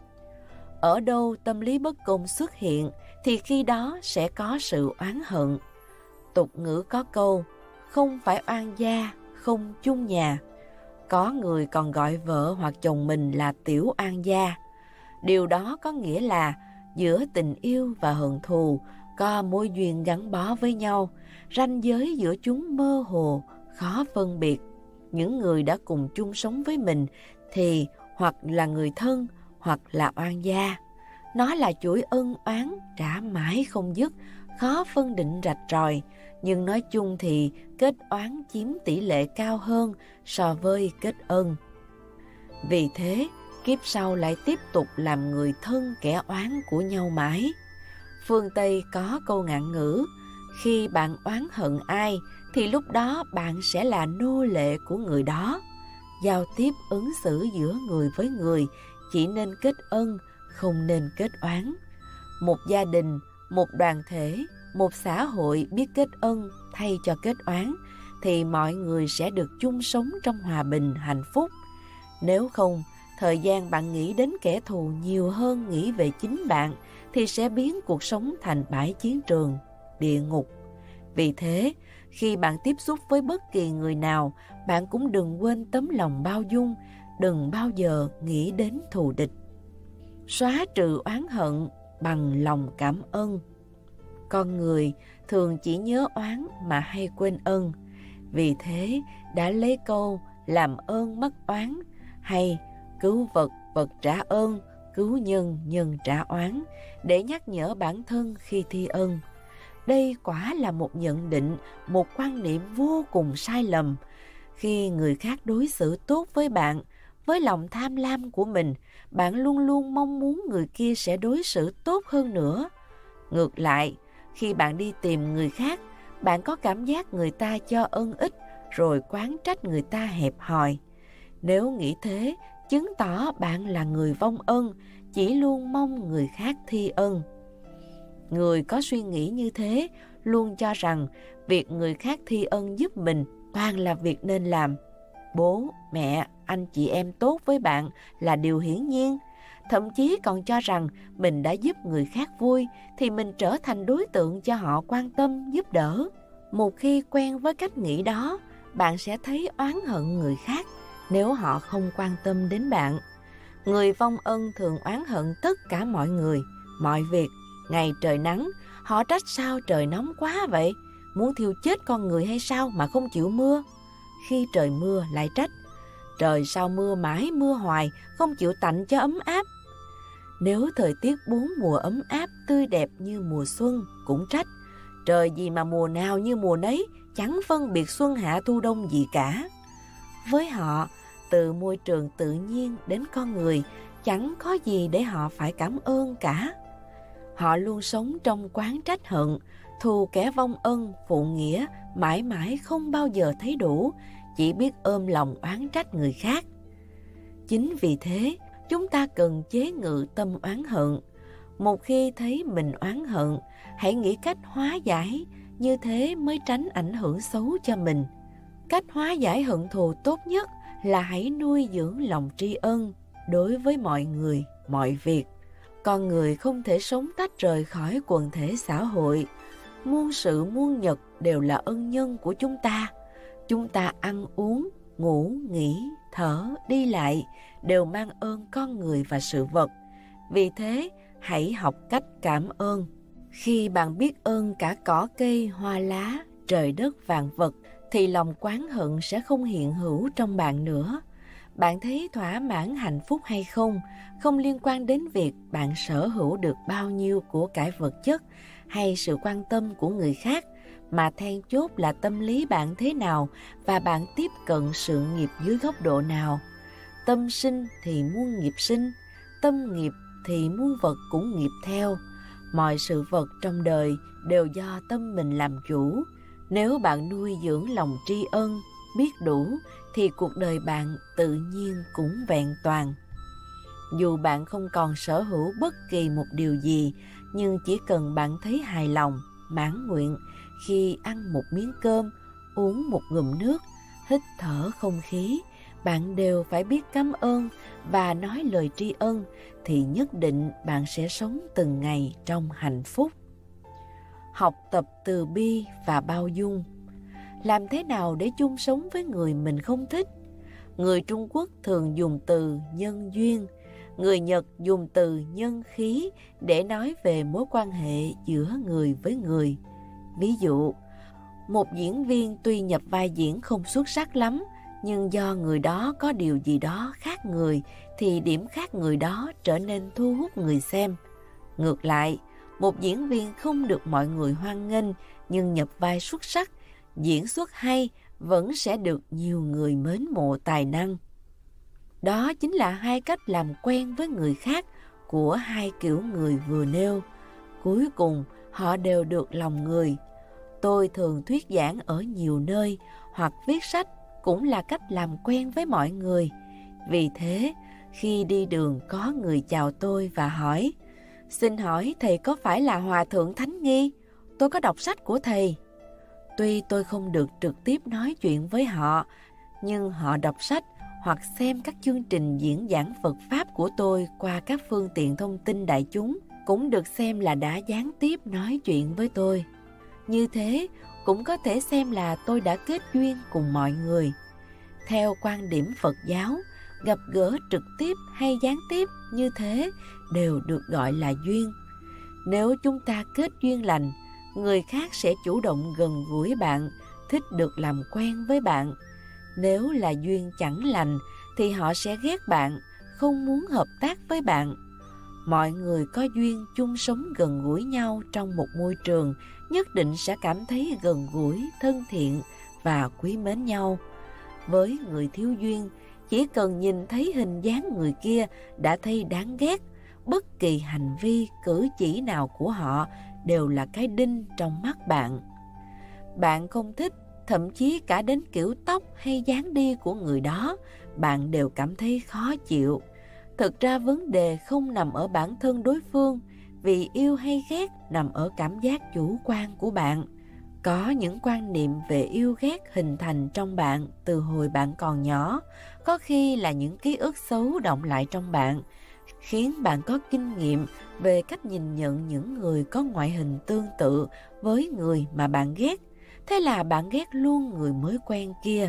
Ở đâu tâm lý bất công xuất hiện thì khi đó sẽ có sự oán hận. Tục ngữ có câu, không phải oan gia, không chung nhà. Có người còn gọi vợ hoặc chồng mình là tiểu oan gia. Điều đó có nghĩa là giữa tình yêu và hận thù có mối duyên gắn bó với nhau, ranh giới giữa chúng mơ hồ, khó phân biệt. Những người đã cùng chung sống với mình thì hoặc là người thân hoặc là oan gia. Nó là chuỗi ân oán trả mãi không dứt, khó phân định rạch ròi, nhưng nói chung thì kết oán chiếm tỷ lệ cao hơn so với kết ân. Vì thế, kiếp sau lại tiếp tục làm người thân kẻ oán của nhau mãi. Phương Tây có câu ngạn ngữ, khi bạn oán hận ai thì lúc đó bạn sẽ là nô lệ của người đó. Giao tiếp ứng xử giữa người với người chỉ nên kết ân, không nên kết oán. Một gia đình, một đoàn thể, một xã hội biết kết ân thay cho kết oán thì mọi người sẽ được chung sống trong hòa bình, hạnh phúc. Nếu không, thời gian bạn nghĩ đến kẻ thù nhiều hơn nghĩ về chính bạn thì sẽ biến cuộc sống thành bãi chiến trường, địa ngục. Vì thế, khi bạn tiếp xúc với bất kỳ người nào, bạn cũng đừng quên tấm lòng bao dung, đừng bao giờ nghĩ đến thù địch. Xóa trừ oán hận bằng lòng cảm ơn. Con người thường chỉ nhớ oán mà hay quên ơn. Vì thế đã lấy câu làm ơn mất oán hay cứu vật vật trả ơn, cứu nhân nhân trả oán để nhắc nhở bản thân khi thi ân. Đây quả là một nhận định, một quan niệm vô cùng sai lầm. Khi người khác đối xử tốt với bạn, với lòng tham lam của mình, bạn luôn luôn mong muốn người kia sẽ đối xử tốt hơn nữa. Ngược lại, khi bạn đi tìm người khác, bạn có cảm giác người ta cho ân ít rồi oán trách người ta hẹp hòi. Nếu nghĩ thế, chứng tỏ bạn là người vong ân, chỉ luôn mong người khác thi ân. Người có suy nghĩ như thế luôn cho rằng việc người khác thi ân giúp mình toàn là việc nên làm. Bố, mẹ, anh chị em tốt với bạn là điều hiển nhiên. Thậm chí còn cho rằng mình đã giúp người khác vui thì mình trở thành đối tượng cho họ quan tâm, giúp đỡ. Một khi quen với cách nghĩ đó, bạn sẽ thấy oán hận người khác nếu họ không quan tâm đến bạn. Người vong ân thường oán hận tất cả mọi người, mọi việc. Ngày trời nắng, họ trách sao trời nóng quá vậy? Muốn thiêu chết con người hay sao mà không chịu mưa? Khi trời mưa lại trách, trời sao mưa mãi mưa hoài, không chịu tạnh cho ấm áp. Nếu thời tiết bốn mùa ấm áp, tươi đẹp như mùa xuân, cũng trách, trời gì mà mùa nào như mùa nấy, chẳng phân biệt xuân hạ thu đông gì cả. Với họ, từ môi trường tự nhiên đến con người, chẳng có gì để họ phải cảm ơn cả. Họ luôn sống trong oán trách hận, thù kẻ vong ân, phụ nghĩa, mãi mãi không bao giờ thấy đủ, chỉ biết ôm lòng oán trách người khác. Chính vì thế, chúng ta cần chế ngự tâm oán hận. Một khi thấy mình oán hận, hãy nghĩ cách hóa giải, như thế mới tránh ảnh hưởng xấu cho mình. Cách hóa giải hận thù tốt nhất là hãy nuôi dưỡng lòng tri ân đối với mọi người, mọi việc. Con người không thể sống tách rời khỏi quần thể xã hội. Muôn sự muôn nhật đều là ân nhân của chúng ta. Chúng ta ăn uống, ngủ, nghỉ, thở, đi lại đều mang ơn con người và sự vật. Vì thế, hãy học cách cảm ơn. Khi bạn biết ơn cả cỏ cây, hoa lá, trời đất vạn vật, thì lòng oán hận sẽ không hiện hữu trong bạn nữa. Bạn thấy thỏa mãn hạnh phúc hay không, không liên quan đến việc bạn sở hữu được bao nhiêu của cải vật chất hay sự quan tâm của người khác, mà then chốt là tâm lý bạn thế nào và bạn tiếp cận sự nghiệp dưới góc độ nào. Tâm sinh thì muôn nghiệp sinh, tâm nghiệp thì muôn vật cũng nghiệp theo. Mọi sự vật trong đời đều do tâm mình làm chủ. Nếu bạn nuôi dưỡng lòng tri ân, biết đủ, thì cuộc đời bạn tự nhiên cũng vẹn toàn. Dù bạn không còn sở hữu bất kỳ một điều gì, nhưng chỉ cần bạn thấy hài lòng, mãn nguyện khi ăn một miếng cơm, uống một ngụm nước, hít thở không khí, bạn đều phải biết cảm ơn và nói lời tri ân, thì nhất định bạn sẽ sống từng ngày trong hạnh phúc. Học tập từ bi và bao dung. Làm thế nào để chung sống với người mình không thích? Người Trung Quốc thường dùng từ nhân duyên, người Nhật dùng từ nhân khí để nói về mối quan hệ giữa người với người. Ví dụ, một diễn viên tuy nhập vai diễn không xuất sắc lắm, nhưng do người đó có điều gì đó khác người, thì điểm khác người đó trở nên thu hút người xem. Ngược lại, một diễn viên không được mọi người hoan nghênh, nhưng nhập vai xuất sắc, diễn xuất hay, vẫn sẽ được nhiều người mến mộ tài năng. Đó chính là hai cách làm quen với người khác của hai kiểu người vừa nêu. Cuối cùng, họ đều được lòng người. Tôi thường thuyết giảng ở nhiều nơi hoặc viết sách cũng là cách làm quen với mọi người. Vì thế, khi đi đường có người chào tôi và hỏi: "Xin hỏi thầy có phải là Hòa Thượng Thánh Nghi? Tôi có đọc sách của thầy." Tuy tôi không được trực tiếp nói chuyện với họ, nhưng họ đọc sách hoặc xem các chương trình diễn giảng Phật Pháp của tôi qua các phương tiện thông tin đại chúng cũng được xem là đã gián tiếp nói chuyện với tôi. Như thế, cũng có thể xem là tôi đã kết duyên cùng mọi người. Theo quan điểm Phật giáo, gặp gỡ trực tiếp hay gián tiếp như thế đều được gọi là duyên. Nếu chúng ta kết duyên lành, người khác sẽ chủ động gần gũi bạn, thích được làm quen với bạn. Nếu là duyên chẳng lành thì họ sẽ ghét bạn, không muốn hợp tác với bạn. Mọi người có duyên chung sống gần gũi nhau trong một môi trường nhất định sẽ cảm thấy gần gũi, thân thiện và quý mến nhau. Với người thiếu duyên, chỉ cần nhìn thấy hình dáng người kia đã thấy đáng ghét. Bất kỳ hành vi, cử chỉ nào của họ đều là cái đinh trong mắt bạn. Bạn không thích, thậm chí cả đến kiểu tóc hay dáng đi của người đó, bạn đều cảm thấy khó chịu. Thực ra vấn đề không nằm ở bản thân đối phương, vì yêu hay ghét nằm ở cảm giác chủ quan của bạn. Có những quan niệm về yêu ghét hình thành trong bạn từ hồi bạn còn nhỏ, có khi là những ký ức xấu đọng lại trong bạn, khiến bạn có kinh nghiệm về cách nhìn nhận những người có ngoại hình tương tự với người mà bạn ghét. Thế là bạn ghét luôn người mới quen kia.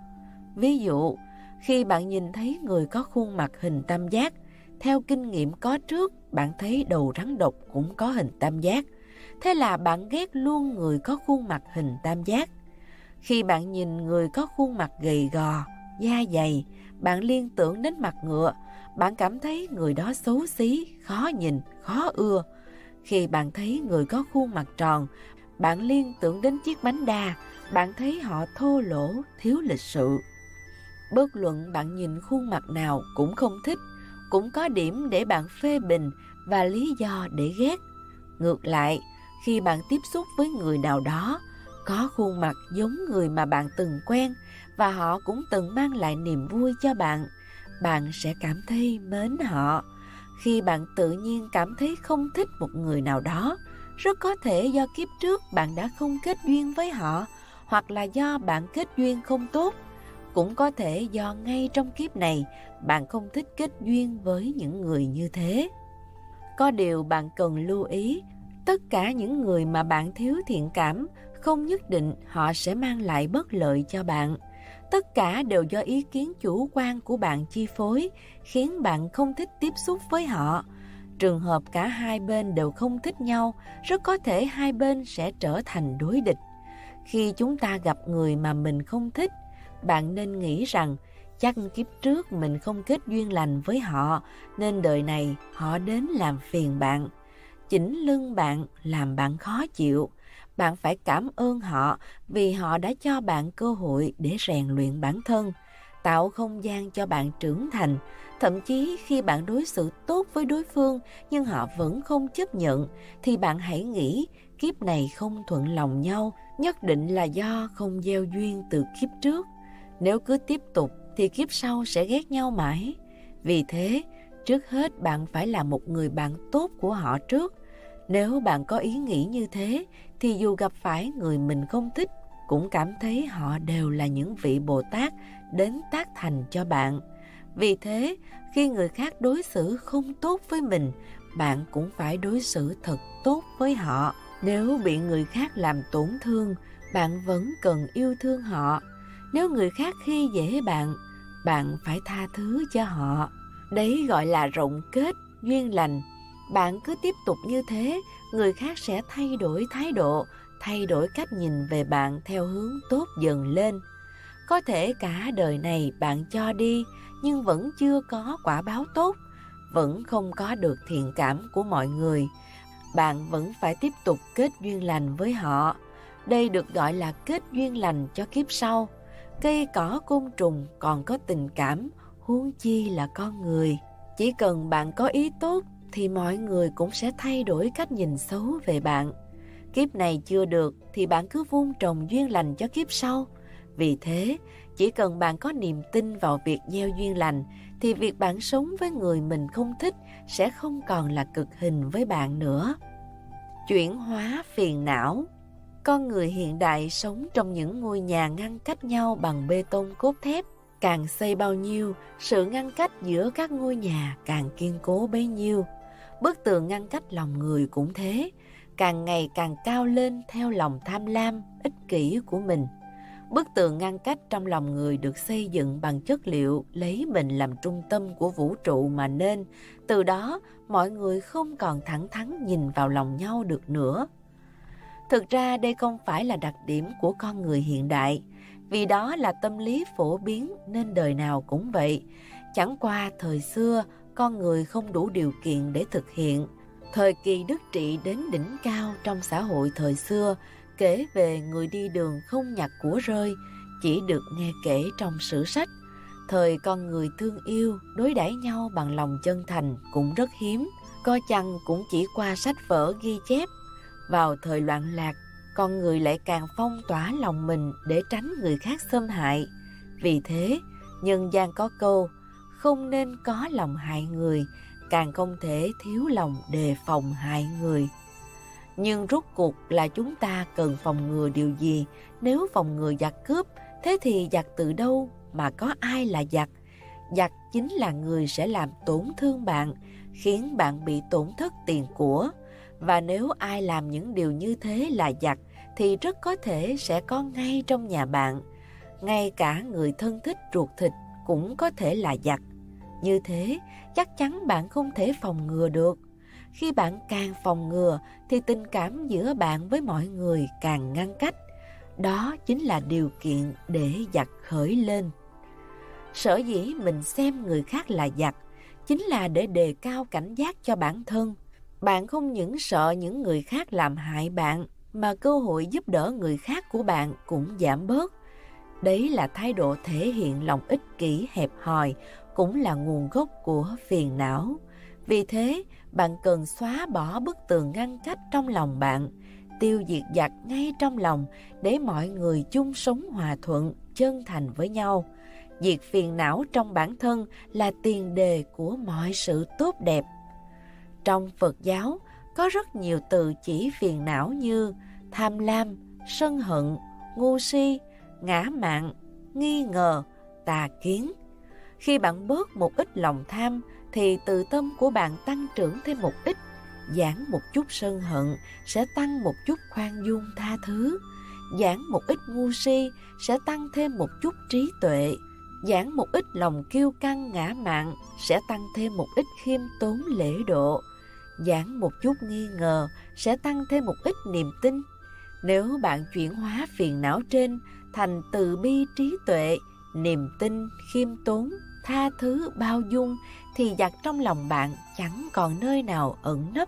Ví dụ, khi bạn nhìn thấy người có khuôn mặt hình tam giác, theo kinh nghiệm có trước, bạn thấy đầu rắn độc cũng có hình tam giác. Thế là bạn ghét luôn người có khuôn mặt hình tam giác. Khi bạn nhìn người có khuôn mặt gầy gò, da dày, bạn liên tưởng đến mặt ngựa, bạn cảm thấy người đó xấu xí, khó nhìn, khó ưa. Khi bạn thấy người có khuôn mặt tròn, bạn liên tưởng đến chiếc bánh đa, bạn thấy họ thô lỗ, thiếu lịch sự. Bất luận bạn nhìn khuôn mặt nào cũng không thích, cũng có điểm để bạn phê bình và lý do để ghét. Ngược lại, khi bạn tiếp xúc với người nào đó, có khuôn mặt giống người mà bạn từng quen và họ cũng từng mang lại niềm vui cho bạn, bạn sẽ cảm thấy mến họ. Khi bạn tự nhiên cảm thấy không thích một người nào đó, rất có thể do kiếp trước bạn đã không kết duyên với họ, hoặc là do bạn kết duyên không tốt. Cũng có thể do ngay trong kiếp này bạn không thích kết duyên với những người như thế. Có điều bạn cần lưu ý, tất cả những người mà bạn thiếu thiện cảm không nhất định họ sẽ mang lại bất lợi cho bạn. Tất cả đều do ý kiến chủ quan của bạn chi phối, khiến bạn không thích tiếp xúc với họ. Trường hợp cả hai bên đều không thích nhau, rất có thể hai bên sẽ trở thành đối địch. Khi chúng ta gặp người mà mình không thích, bạn nên nghĩ rằng chắc kiếp trước mình không kết duyên lành với họ, nên đời này họ đến làm phiền bạn, chỉnh lưng bạn, làm bạn khó chịu. Bạn phải cảm ơn họ vì họ đã cho bạn cơ hội để rèn luyện bản thân, tạo không gian cho bạn trưởng thành. Thậm chí khi bạn đối xử tốt với đối phương nhưng họ vẫn không chấp nhận, thì bạn hãy nghĩ kiếp này không thuận lòng nhau, nhất định là do không gieo duyên từ kiếp trước. Nếu cứ tiếp tục thì kiếp sau sẽ ghét nhau mãi. Vì thế, trước hết bạn phải là một người bạn tốt của họ trước. Nếu bạn có ý nghĩ như thế, thì dù gặp phải người mình không thích, cũng cảm thấy họ đều là những vị Bồ Tát đến tác thành cho bạn. Vì thế, khi người khác đối xử không tốt với mình, bạn cũng phải đối xử thật tốt với họ. Nếu bị người khác làm tổn thương, bạn vẫn cần yêu thương họ. Nếu người khác khi dễ bạn, bạn phải tha thứ cho họ. Đấy gọi là rộng kết, duyên lành. Bạn cứ tiếp tục như thế, người khác sẽ thay đổi thái độ, thay đổi cách nhìn về bạn theo hướng tốt dần lên. Có thể cả đời này bạn cho đi, nhưng vẫn chưa có quả báo tốt, vẫn không có được thiện cảm của mọi người. Bạn vẫn phải tiếp tục kết duyên lành với họ. Đây được gọi là kết duyên lành cho kiếp sau. Cây cỏ côn trùng còn có tình cảm, huống chi là con người. Chỉ cần bạn có ý tốt thì mọi người cũng sẽ thay đổi cách nhìn xấu về bạn. Kiếp này chưa được thì bạn cứ vun trồng duyên lành cho kiếp sau. Vì thế, chỉ cần bạn có niềm tin vào việc gieo duyên lành thì việc bạn sống với người mình không thích sẽ không còn là cực hình với bạn nữa. Chuyển hóa phiền não. Con người hiện đại sống trong những ngôi nhà ngăn cách nhau bằng bê tông cốt thép. Càng xây bao nhiêu, sự ngăn cách giữa các ngôi nhà càng kiên cố bấy nhiêu. Bức tường ngăn cách lòng người cũng thế, càng ngày càng cao lên theo lòng tham lam, ích kỷ của mình. Bức tường ngăn cách trong lòng người được xây dựng bằng chất liệu lấy mình làm trung tâm của vũ trụ mà nên, từ đó mọi người không còn thẳng thắn nhìn vào lòng nhau được nữa. Thực ra đây không phải là đặc điểm của con người hiện đại, vì đó là tâm lý phổ biến nên đời nào cũng vậy. Chẳng qua thời xưa, con người không đủ điều kiện để thực hiện. Thời kỳ đức trị đến đỉnh cao trong xã hội thời xưa, kể về người đi đường không nhặt của rơi, chỉ được nghe kể trong sử sách. Thời con người thương yêu, đối đãi nhau bằng lòng chân thành cũng rất hiếm, coi chăng cũng chỉ qua sách vở ghi chép. Vào thời loạn lạc, con người lại càng phong tỏa lòng mình để tránh người khác xâm hại. Vì thế, nhân gian có câu, không nên có lòng hại người, càng không thể thiếu lòng đề phòng hại người. Nhưng rốt cuộc là chúng ta cần phòng ngừa điều gì? Nếu phòng ngừa giặc cướp, thế thì giặc từ đâu mà có ai là giặc? Giặc chính là người sẽ làm tổn thương bạn, khiến bạn bị tổn thất tiền của. Và nếu ai làm những điều như thế là giặc, thì rất có thể sẽ có ngay trong nhà bạn. Ngay cả người thân thích ruột thịt cũng có thể là giặc. Như thế, chắc chắn bạn không thể phòng ngừa được. Khi bạn càng phòng ngừa, thì tình cảm giữa bạn với mọi người càng ngăn cách. Đó chính là điều kiện để giặc khởi lên. Sở dĩ mình xem người khác là giặc, chính là để đề cao cảnh giác cho bản thân. Bạn không những sợ những người khác làm hại bạn, mà cơ hội giúp đỡ người khác của bạn cũng giảm bớt. Đấy là thái độ thể hiện lòng ích kỷ hẹp hòi, cũng là nguồn gốc của phiền não. Vì thế, bạn cần xóa bỏ bức tường ngăn cách trong lòng bạn, tiêu diệt giặc ngay trong lòng để mọi người chung sống hòa thuận, chân thành với nhau. Diệt phiền não trong bản thân là tiền đề của mọi sự tốt đẹp. Trong Phật giáo, có rất nhiều từ chỉ phiền não như tham lam, sân hận, ngu si, ngã mạn, nghi ngờ, tà kiến. Khi bạn bớt một ít lòng tham, thì từ tâm của bạn tăng trưởng thêm một ít. Giảm một chút sân hận sẽ tăng một chút khoan dung tha thứ. Giảm một ít ngu si sẽ tăng thêm một chút trí tuệ. Giảm một ít lòng kiêu căng ngã mạn sẽ tăng thêm một ít khiêm tốn lễ độ. Giảm một chút nghi ngờ sẽ tăng thêm một ít niềm tin. Nếu bạn chuyển hóa phiền não trên thành từ bi trí tuệ, niềm tin, khiêm tốn, tha thứ, bao dung, thì giặc trong lòng bạn chẳng còn nơi nào ẩn nấp.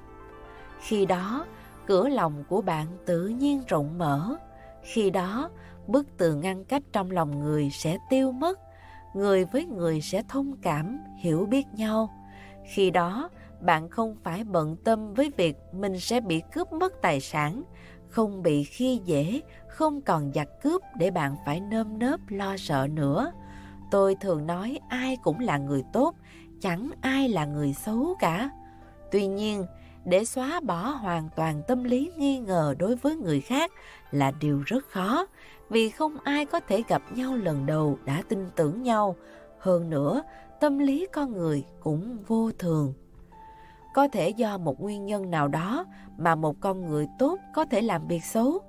Khi đó, cửa lòng của bạn tự nhiên rộng mở. Khi đó, bức tường ngăn cách trong lòng người sẽ tiêu mất. Người với người sẽ thông cảm, hiểu biết nhau. Khi đó, bạn không phải bận tâm với việc mình sẽ bị cướp mất tài sản, không bị khi dễ, không còn giặc cướp để bạn phải nơm nớp lo sợ nữa. Tôi thường nói ai cũng là người tốt, chẳng ai là người xấu cả. Tuy nhiên, để xóa bỏ hoàn toàn tâm lý nghi ngờ đối với người khác là điều rất khó, vì không ai có thể gặp nhau lần đầu đã tin tưởng nhau. Hơn nữa, tâm lý con người cũng vô thường. Có thể do một nguyên nhân nào đó mà một con người tốt có thể làm việc xấu.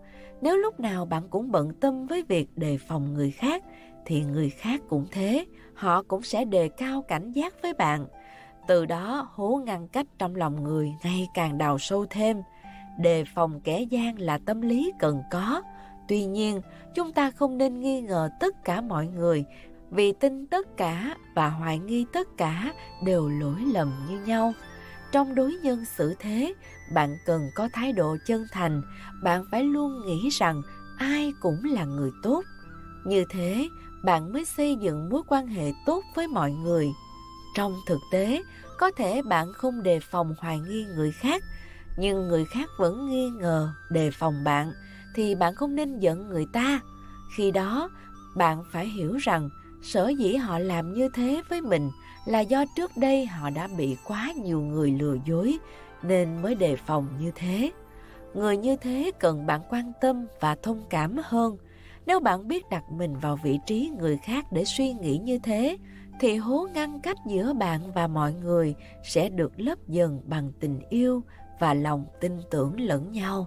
Nếu lúc nào bạn cũng bận tâm với việc đề phòng người khác, thì người khác cũng thế, họ cũng sẽ đề cao cảnh giác với bạn. Từ đó hố ngăn cách trong lòng người ngày càng đào sâu thêm. Đề phòng kẻ gian là tâm lý cần có. Tuy nhiên, chúng ta không nên nghi ngờ tất cả mọi người, vì tin tất cả và hoài nghi tất cả đều lỗi lầm như nhau. Trong đối nhân xử thế, bạn cần có thái độ chân thành, bạn phải luôn nghĩ rằng ai cũng là người tốt. Như thế, bạn mới xây dựng mối quan hệ tốt với mọi người. Trong thực tế, có thể bạn không đề phòng hoài nghi người khác, nhưng người khác vẫn nghi ngờ, đề phòng bạn, thì bạn không nên giận người ta. Khi đó, bạn phải hiểu rằng sở dĩ họ làm như thế với mình là do trước đây họ đã bị quá nhiều người lừa dối, nên mới đề phòng như thế. Người như thế cần bạn quan tâm và thông cảm hơn. Nếu bạn biết đặt mình vào vị trí người khác để suy nghĩ như thế, thì hố ngăn cách giữa bạn và mọi người sẽ được lấp dần bằng tình yêu và lòng tin tưởng lẫn nhau.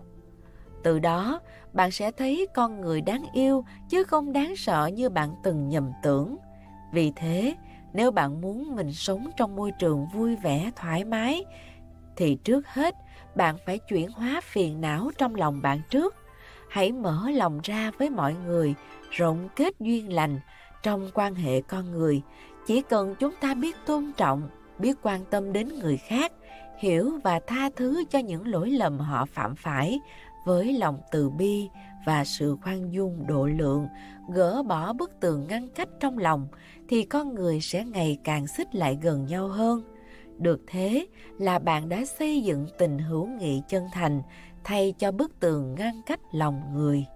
Từ đó, bạn sẽ thấy con người đáng yêu chứ không đáng sợ như bạn từng nhầm tưởng. Vì thế, nếu bạn muốn mình sống trong môi trường vui vẻ, thoải mái, thì trước hết bạn phải chuyển hóa phiền não trong lòng bạn trước. Hãy mở lòng ra với mọi người, rộng kết duyên lành. Trong quan hệ con người, chỉ cần chúng ta biết tôn trọng, biết quan tâm đến người khác, hiểu và tha thứ cho những lỗi lầm họ phạm phải, với lòng từ bi và sự khoan dung độ lượng, gỡ bỏ bức tường ngăn cách trong lòng, thì con người sẽ ngày càng xích lại gần nhau hơn. Được thế là bạn đã xây dựng tình hữu nghị chân thành, thay cho bức tường ngăn cách lòng người.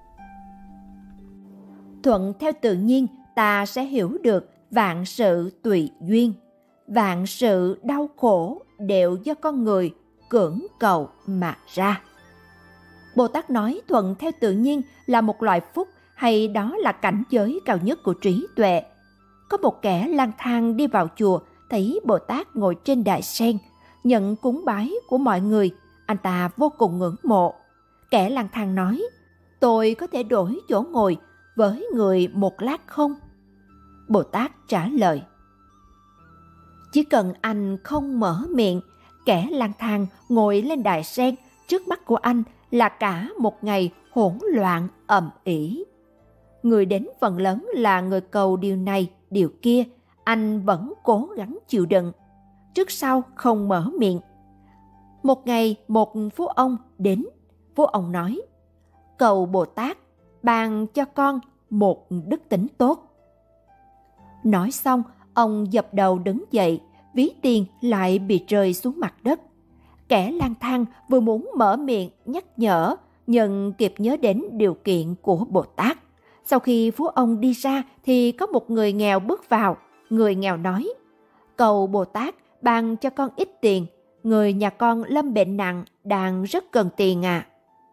Thuận theo tự nhiên, ta sẽ hiểu được vạn sự tùy duyên. Vạn sự đau khổ đều do con người cưỡng cầu mà ra. Bồ Tát nói thuận theo tự nhiên là một loại phúc, hay đó là cảnh giới cao nhất của trí tuệ. Có một kẻ lang thang đi vào chùa, thấy Bồ Tát ngồi trên đài sen, nhận cúng bái của mọi người. Anh ta vô cùng ngưỡng mộ. Kẻ lang thang nói, tôi có thể đổi chỗ ngồi với người một lát không? Bồ Tát trả lời, chỉ cần anh không mở miệng. Kẻ lang thang ngồi lên đài sen, trước mắt của anh là cả một ngày hỗn loạn ầm ĩ. Người đến phần lớn là người cầu điều này, điều kia, anh vẫn cố gắng chịu đựng, trước sau không mở miệng. Một ngày, một phú ông đến. Phú ông nói, cầu Bồ Tát ban cho con một đức tính tốt. Nói xong, ông dập đầu đứng dậy, ví tiền lại bị rơi xuống mặt đất. Kẻ lang thang vừa muốn mở miệng nhắc nhở, nhưng kịp nhớ đến điều kiện của Bồ Tát. Sau khi phú ông đi ra thì có một người nghèo bước vào. Người nghèo nói, cầu Bồ Tát ban cho con ít tiền, người nhà con lâm bệnh nặng, đang rất cần tiền à.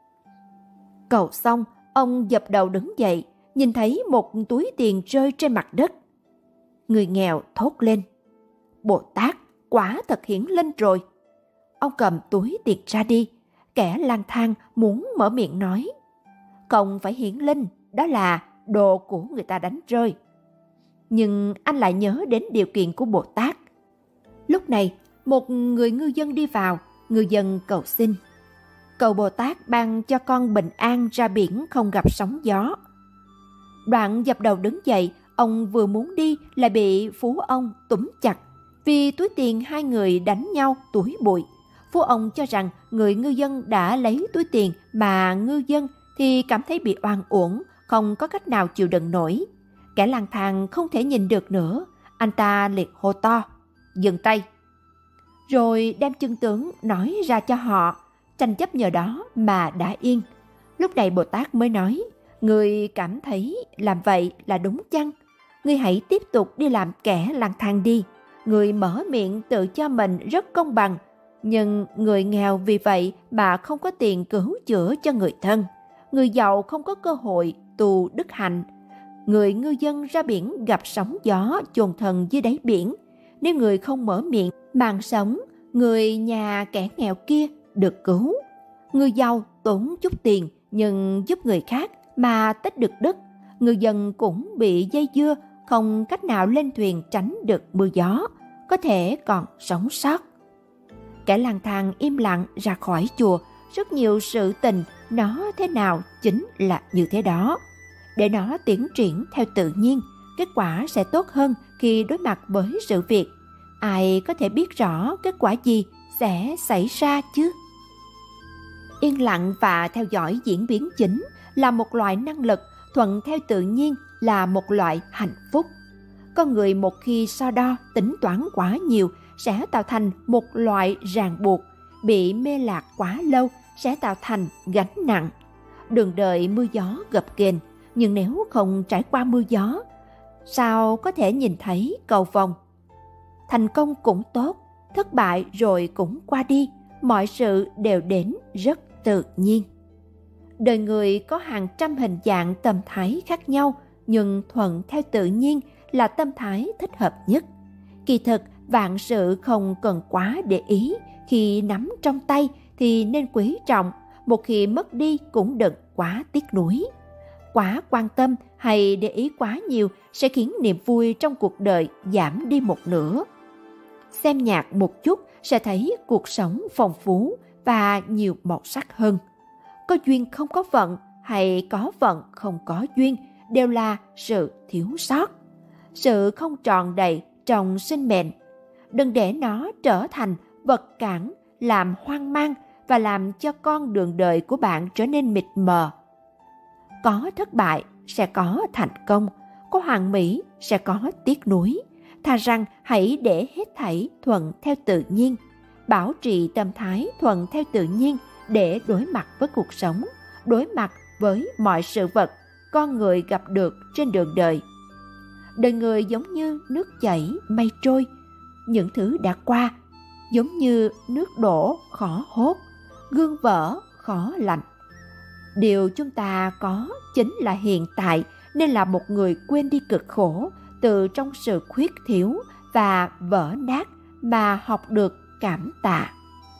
Cầu xong, ông dập đầu đứng dậy, nhìn thấy một túi tiền rơi trên mặt đất. Người nghèo thốt lên, Bồ Tát quả thật hiển linh rồi. Ông cầm túi tiền ra đi. Kẻ lang thang muốn mở miệng nói, không phải hiển linh, đó là đồ của người ta đánh rơi. Nhưng anh lại nhớ đến điều kiện của Bồ Tát. Lúc này, một người ngư dân đi vào. Ngư dân cầu xin, cầu Bồ Tát ban cho con bình an ra biển không gặp sóng gió. Đoạn dập đầu đứng dậy, ông vừa muốn đi lại bị phú ông túm chặt. Vì túi tiền hai người đánh nhau túi bụi. Phú ông cho rằng người ngư dân đã lấy túi tiền, mà ngư dân thì cảm thấy bị oan uổng, không có cách nào chịu đựng nổi. Kẻ lang thang không thể nhìn được nữa, anh ta liệt hô to, dừng tay. Rồi đem chân tướng nói ra cho họ, tranh chấp nhờ đó mà đã yên. Lúc này Bồ Tát mới nói, người cảm thấy làm vậy là đúng chăng? Người hãy tiếp tục đi làm kẻ lang thang đi. Người mở miệng tự cho mình rất công bằng, nhưng người nghèo vì vậy mà không có tiền cứu chữa cho người thân. Người giàu không có cơ hội tu đức hạnh. Người ngư dân ra biển gặp sóng gió chôn thân dưới đáy biển. Nếu người không mở miệng, mạng sống người nhà kẻ nghèo kia được cứu. Người giàu tốn chút tiền nhưng giúp người khác mà tích được đức, ngư dân cũng bị dây dưa, không cách nào lên thuyền tránh được mưa gió, có thể còn sống sót. Kẻ lang thang im lặng ra khỏi chùa, rất nhiều sự tình nó thế nào chính là như thế đó. Để nó tiến triển theo tự nhiên, kết quả sẽ tốt hơn khi đối mặt với sự việc. Ai có thể biết rõ kết quả gì sẽ xảy ra chứ? Yên lặng và theo dõi diễn biến chính là một loại năng lực, thuận theo tự nhiên là một loại hạnh phúc. Con người một khi so đo, tính toán quá nhiều sẽ tạo thành một loại ràng buộc, bị mê lạc quá lâu sẽ tạo thành gánh nặng. Đường đời mưa gió gập ghềnh, nhưng nếu không trải qua mưa gió, sao có thể nhìn thấy cầu vồng? Thành công cũng tốt, thất bại rồi cũng qua đi, mọi sự đều đến rất tự nhiên. Đời người có hàng trăm hình dạng tâm thái khác nhau, nhưng thuận theo tự nhiên là tâm thái thích hợp nhất. Kỳ thực, vạn sự không cần quá để ý, khi nắm trong tay thì nên quý trọng, một khi mất đi cũng đừng quá tiếc nuối. Quá quan tâm hay để ý quá nhiều sẽ khiến niềm vui trong cuộc đời giảm đi một nửa. Xem nhạc một chút sẽ thấy cuộc sống phong phú và nhiều màu sắc hơn. Có duyên không có vận hay có vận không có duyên đều là sự thiếu sót, sự không tròn đầy trong sinh mệnh. Đừng để nó trở thành vật cản, làm hoang mang và làm cho con đường đời của bạn trở nên mịt mờ. Có thất bại sẽ có thành công, có hoàn mỹ sẽ có tiếc nuối. Thà rằng hãy để hết thảy thuận theo tự nhiên, bảo trì tâm thái thuận theo tự nhiên để đối mặt với cuộc sống, đối mặt với mọi sự vật con người gặp được trên đường đời. Đời người giống như nước chảy mây trôi, những thứ đã qua giống như nước đổ khó hốt, gương vỡ khó lành. Điều chúng ta có chính là hiện tại, nên là một người quên đi cực khổ từ trong sự khuyết thiếu và vỡ nát mà học được cảm tạ.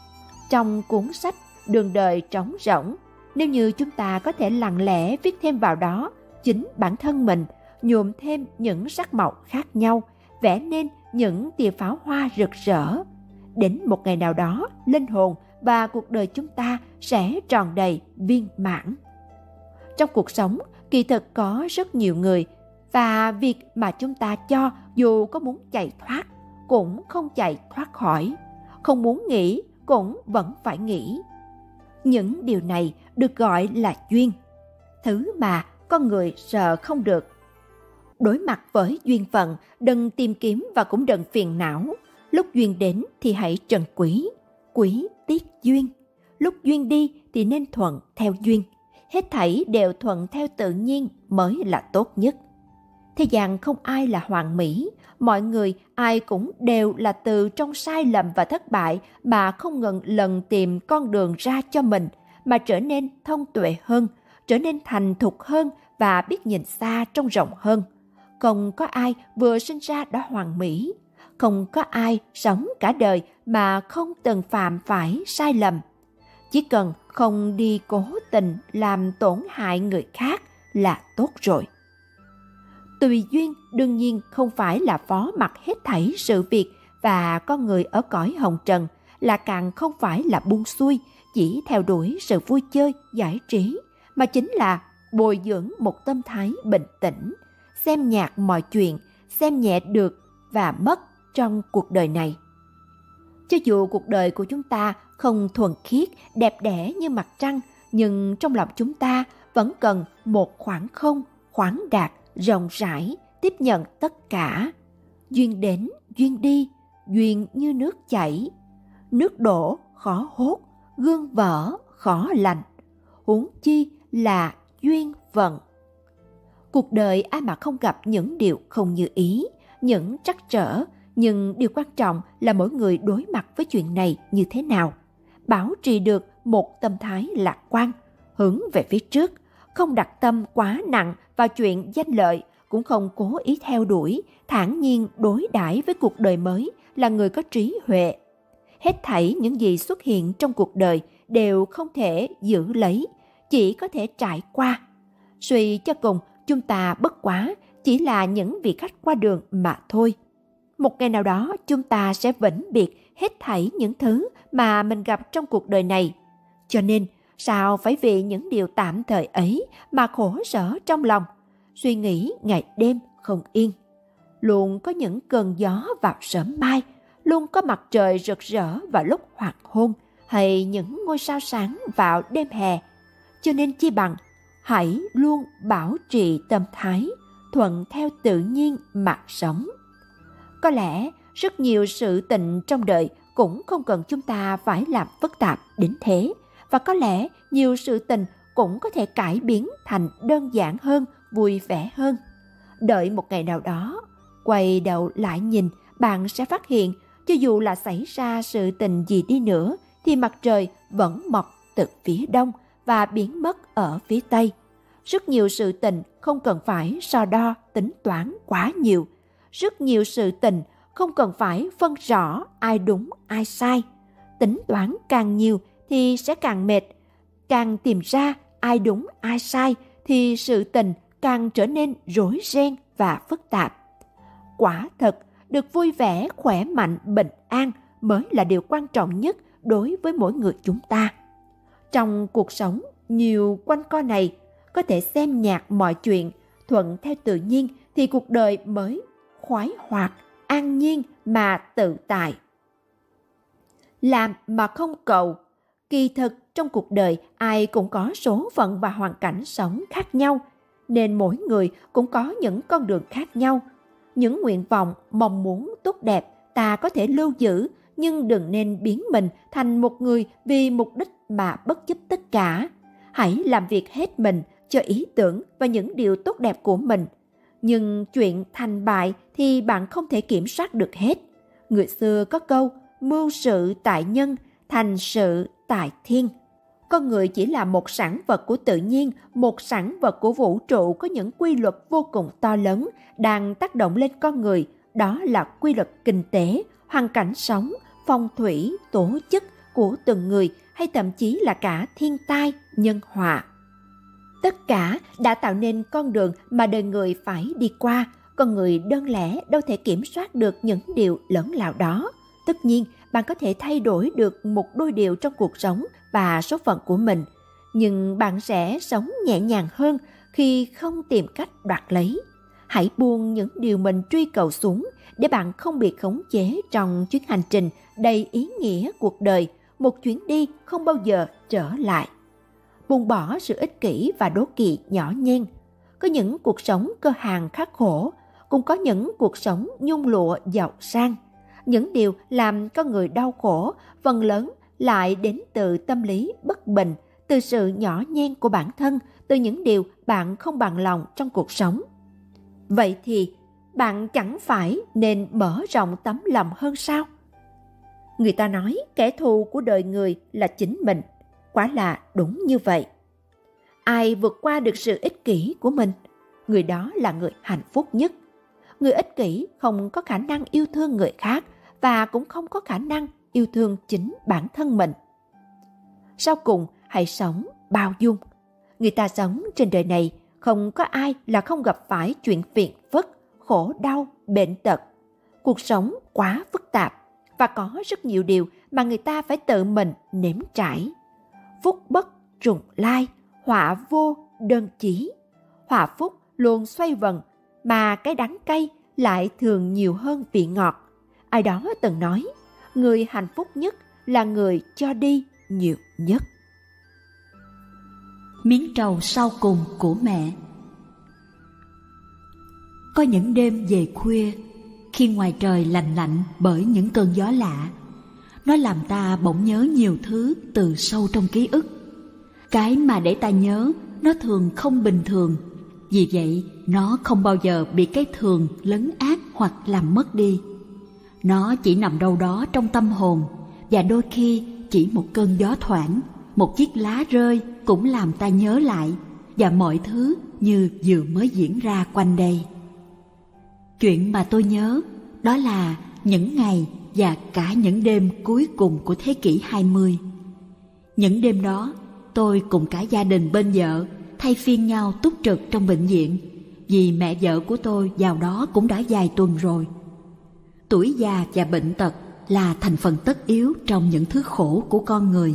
Trong cuốn sách Đường đời trống rỗng, nếu như chúng ta có thể lặng lẽ viết thêm vào đó chính bản thân mình, nhuộm thêm những sắc màu khác nhau, vẽ nên những tia pháo hoa rực rỡ, đến một ngày nào đó linh hồn và cuộc đời chúng ta sẽ tròn đầy viên mãn. Trong cuộc sống, kỳ thực có rất nhiều người, và việc mà chúng ta cho dù có muốn chạy thoát cũng không chạy thoát khỏi, không muốn nghỉ cũng vẫn phải nghỉ. Những điều này được gọi là duyên, thứ mà con người sợ không được. Đối mặt với duyên phận, đừng tìm kiếm và cũng đừng phiền não. Lúc duyên đến thì hãy trân quý, quý tiếc duyên. Lúc duyên đi thì nên thuận theo duyên. Hết thảy đều thuận theo tự nhiên mới là tốt nhất. Thế gian không ai là hoàn mỹ, mọi người ai cũng đều là từ trong sai lầm và thất bại mà không ngừng lần tìm con đường ra cho mình, mà trở nên thông tuệ hơn, trở nên thành thục hơn và biết nhìn xa trông rộng hơn. Không có ai vừa sinh ra đã hoàn mỹ, không có ai sống cả đời mà không từng phạm phải sai lầm. Chỉ cần không đi cố tình làm tổn hại người khác là tốt rồi. Tùy duyên đương nhiên không phải là phó mặc hết thảy sự việc, và con người ở cõi hồng trần là càng không phải là buông xuôi chỉ theo đuổi sự vui chơi giải trí, mà chính là bồi dưỡng một tâm thái bình tĩnh, xem nhạt mọi chuyện, xem nhẹ được và mất trong cuộc đời này. Cho dù cuộc đời của chúng ta không thuần khiết, đẹp đẽ như mặt trăng, nhưng trong lòng chúng ta vẫn cần một khoảng không, khoáng đạt, rộng rãi, tiếp nhận tất cả. Duyên đến, duyên đi, duyên như nước chảy. Nước đổ khó hốt, gương vỡ khó lành. Huống chi là duyên phận. Cuộc đời ai mà không gặp những điều không như ý, những trắc trở, nhưng điều quan trọng là mỗi người đối mặt với chuyện này như thế nào. Bảo trì được một tâm thái lạc quan, hướng về phía trước, không đặt tâm quá nặng vào chuyện danh lợi, cũng không cố ý theo đuổi, thản nhiên đối đãi với cuộc đời mới là người có trí huệ. Hết thảy những gì xuất hiện trong cuộc đời đều không thể giữ lấy, chỉ có thể trải qua. Suy cho cùng, chúng ta bất quá chỉ là những vị khách qua đường mà thôi. Một ngày nào đó chúng ta sẽ vĩnh biệt hết thảy những thứ mà mình gặp trong cuộc đời này. Cho nên, sao phải vì những điều tạm thời ấy mà khổ sở trong lòng, suy nghĩ ngày đêm không yên. Luôn có những cơn gió vào sớm mai, luôn có mặt trời rực rỡ vào lúc hoàng hôn, hay những ngôi sao sáng vào đêm hè. Cho nên chi bằng, hãy luôn bảo trì tâm thái, thuận theo tự nhiên mà sống. Có lẽ rất nhiều sự tình trong đời cũng không cần chúng ta phải làm phức tạp đến thế, và có lẽ nhiều sự tình cũng có thể cải biến thành đơn giản hơn, vui vẻ hơn. Đợi một ngày nào đó, quay đầu lại nhìn, bạn sẽ phát hiện cho dù là xảy ra sự tình gì đi nữa thì mặt trời vẫn mọc từ phía đông và biến mất ở phía tây. Rất nhiều sự tình không cần phải so đo tính toán quá nhiều. Rất nhiều sự tình không cần phải phân rõ ai đúng ai sai. Tính toán càng nhiều thì sẽ càng mệt. Càng tìm ra ai đúng ai sai thì sự tình càng trở nên rối ren và phức tạp. Quả thật, được vui vẻ, khỏe mạnh, bình an mới là điều quan trọng nhất đối với mỗi người chúng ta. Trong cuộc sống nhiều quanh co này, có thể xem nhạt mọi chuyện, thuận theo tự nhiên thì cuộc đời mới khoái hoạt, an nhiên mà tự tại. Làm mà không cầu. Kỳ thực trong cuộc đời ai cũng có số phận và hoàn cảnh sống khác nhau, nên mỗi người cũng có những con đường khác nhau. Những nguyện vọng, mong muốn tốt đẹp ta có thể lưu giữ, nhưng đừng nên biến mình thành một người vì mục đích mà bất chấp tất cả. Hãy làm việc hết mình cho ý tưởng và những điều tốt đẹp của mình. Nhưng chuyện thành bại thì bạn không thể kiểm soát được hết. Người xưa có câu, mưu sự tại nhân, thành sự tại thiên. Con người chỉ là một sản vật của tự nhiên, một sản vật của vũ trụ có những quy luật vô cùng to lớn đang tác động lên con người. Đó là quy luật kinh tế, hoàn cảnh sống, phong thủy, tổ chức của từng người, hay thậm chí là cả thiên tai, nhân họa. Tất cả đã tạo nên con đường mà đời người phải đi qua. Con người đơn lẻ đâu thể kiểm soát được những điều lớn lao đó. Tất nhiên, bạn có thể thay đổi được một đôi điều trong cuộc sống và số phận của mình, nhưng bạn sẽ sống nhẹ nhàng hơn khi không tìm cách đoạt lấy. Hãy buông những điều mình truy cầu xuống để bạn không bị khống chế trong chuyến hành trình đầy ý nghĩa cuộc đời, một chuyến đi không bao giờ trở lại. Buông bỏ sự ích kỷ và đố kỵ nhỏ nhen. Có những cuộc sống cơ hàn khắc khổ, cũng có những cuộc sống nhung lụa giàu sang. Những điều làm con người đau khổ phần lớn lại đến từ tâm lý bất bình, từ sự nhỏ nhen của bản thân, từ những điều bạn không bằng lòng trong cuộc sống. Vậy thì bạn chẳng phải nên mở rộng tấm lòng hơn sao? Người ta nói kẻ thù của đời người là chính mình. Quả là đúng như vậy. Ai vượt qua được sự ích kỷ của mình, người đó là người hạnh phúc nhất. Người ích kỷ không có khả năng yêu thương người khác và cũng không có khả năng yêu thương chính bản thân mình. Sau cùng, hãy sống bao dung. Người ta sống trên đời này, không có ai là không gặp phải chuyện phiền phức, khổ đau, bệnh tật. Cuộc sống quá phức tạp và có rất nhiều điều mà người ta phải tự mình nếm trải. Phúc bất trùng lai, họa vô đơn chí. Họa phúc luôn xoay vần, mà cái đắng cay lại thường nhiều hơn vị ngọt. Ai đó từng nói, người hạnh phúc nhất là người cho đi nhiều nhất. Miếng trầu sau cùng của mẹ. Có những đêm về khuya, khi ngoài trời lành lạnh bởi những cơn gió lạ, nó làm ta bỗng nhớ nhiều thứ từ sâu trong ký ức. Cái mà để ta nhớ, nó thường không bình thường. Vì vậy, nó không bao giờ bị cái thường lấn át hoặc làm mất đi. Nó chỉ nằm đâu đó trong tâm hồn, và đôi khi chỉ một cơn gió thoảng, một chiếc lá rơi cũng làm ta nhớ lại, và mọi thứ như vừa mới diễn ra quanh đây. Chuyện mà tôi nhớ đó là những ngày và cả những đêm cuối cùng của thế kỷ 20. Những đêm đó, tôi cùng cả gia đình bên vợ thay phiên nhau túc trực trong bệnh viện, vì mẹ vợ của tôi vào đó cũng đã vài tuần rồi. Tuổi già và bệnh tật là thành phần tất yếu trong những thứ khổ của con người.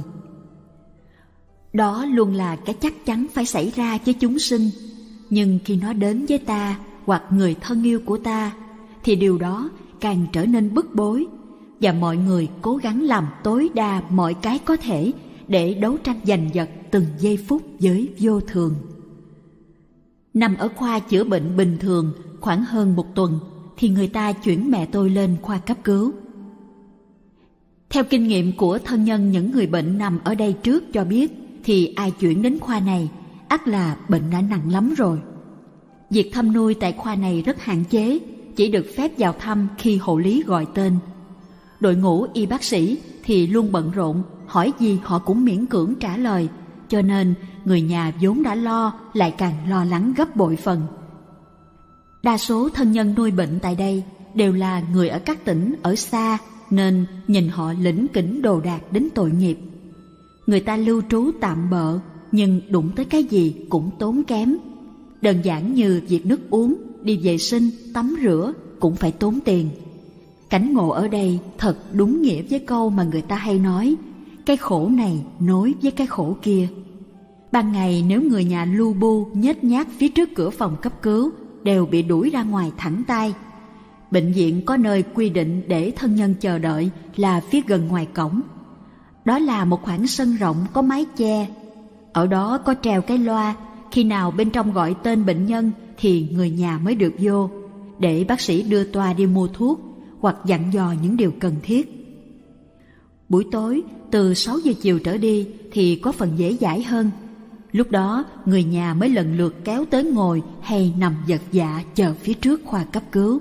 Đó luôn là cái chắc chắn phải xảy ra với chúng sinh, nhưng khi nó đến với ta hoặc người thân yêu của ta thì điều đó càng trở nên bức bối, và mọi người cố gắng làm tối đa mọi cái có thể để đấu tranh giành giật từng giây phút với vô thường. Nằm ở khoa chữa bệnh bình thường khoảng hơn một tuần thì người ta chuyển mẹ tôi lên khoa cấp cứu. Theo kinh nghiệm của thân nhân những người bệnh nằm ở đây trước cho biết, thì ai chuyển đến khoa này ắt là bệnh đã nặng lắm rồi. Việc thăm nuôi tại khoa này rất hạn chế, chỉ được phép vào thăm khi hộ lý gọi tên. Đội ngũ y bác sĩ thì luôn bận rộn, hỏi gì họ cũng miễn cưỡng trả lời, cho nên người nhà vốn đã lo lại càng lo lắng gấp bội phần. Đa số thân nhân nuôi bệnh tại đây đều là người ở các tỉnh ở xa, nên nhìn họ lỉnh kỉnh đồ đạc đến tội nghiệp. Người ta lưu trú tạm bợ, nhưng đụng tới cái gì cũng tốn kém. Đơn giản như việc nước uống, đi vệ sinh, tắm rửa cũng phải tốn tiền. Cảnh ngộ ở đây thật đúng nghĩa với câu mà người ta hay nói, cái khổ này nối với cái khổ kia. Ban ngày nếu người nhà lu bu nhếch nhác phía trước cửa phòng cấp cứu đều bị đuổi ra ngoài thẳng tay. Bệnh viện có nơi quy định để thân nhân chờ đợi là phía gần ngoài cổng. Đó là một khoảng sân rộng có mái che. Ở đó có treo cái loa, khi nào bên trong gọi tên bệnh nhân thì người nhà mới được vô, để bác sĩ đưa toa đi mua thuốc hoặc dặn dò những điều cần thiết. Buổi tối từ 6 giờ chiều trở đi thì có phần dễ dãi hơn. Lúc đó người nhà mới lần lượt kéo tới ngồi hay nằm vật vã chờ phía trước khoa cấp cứu.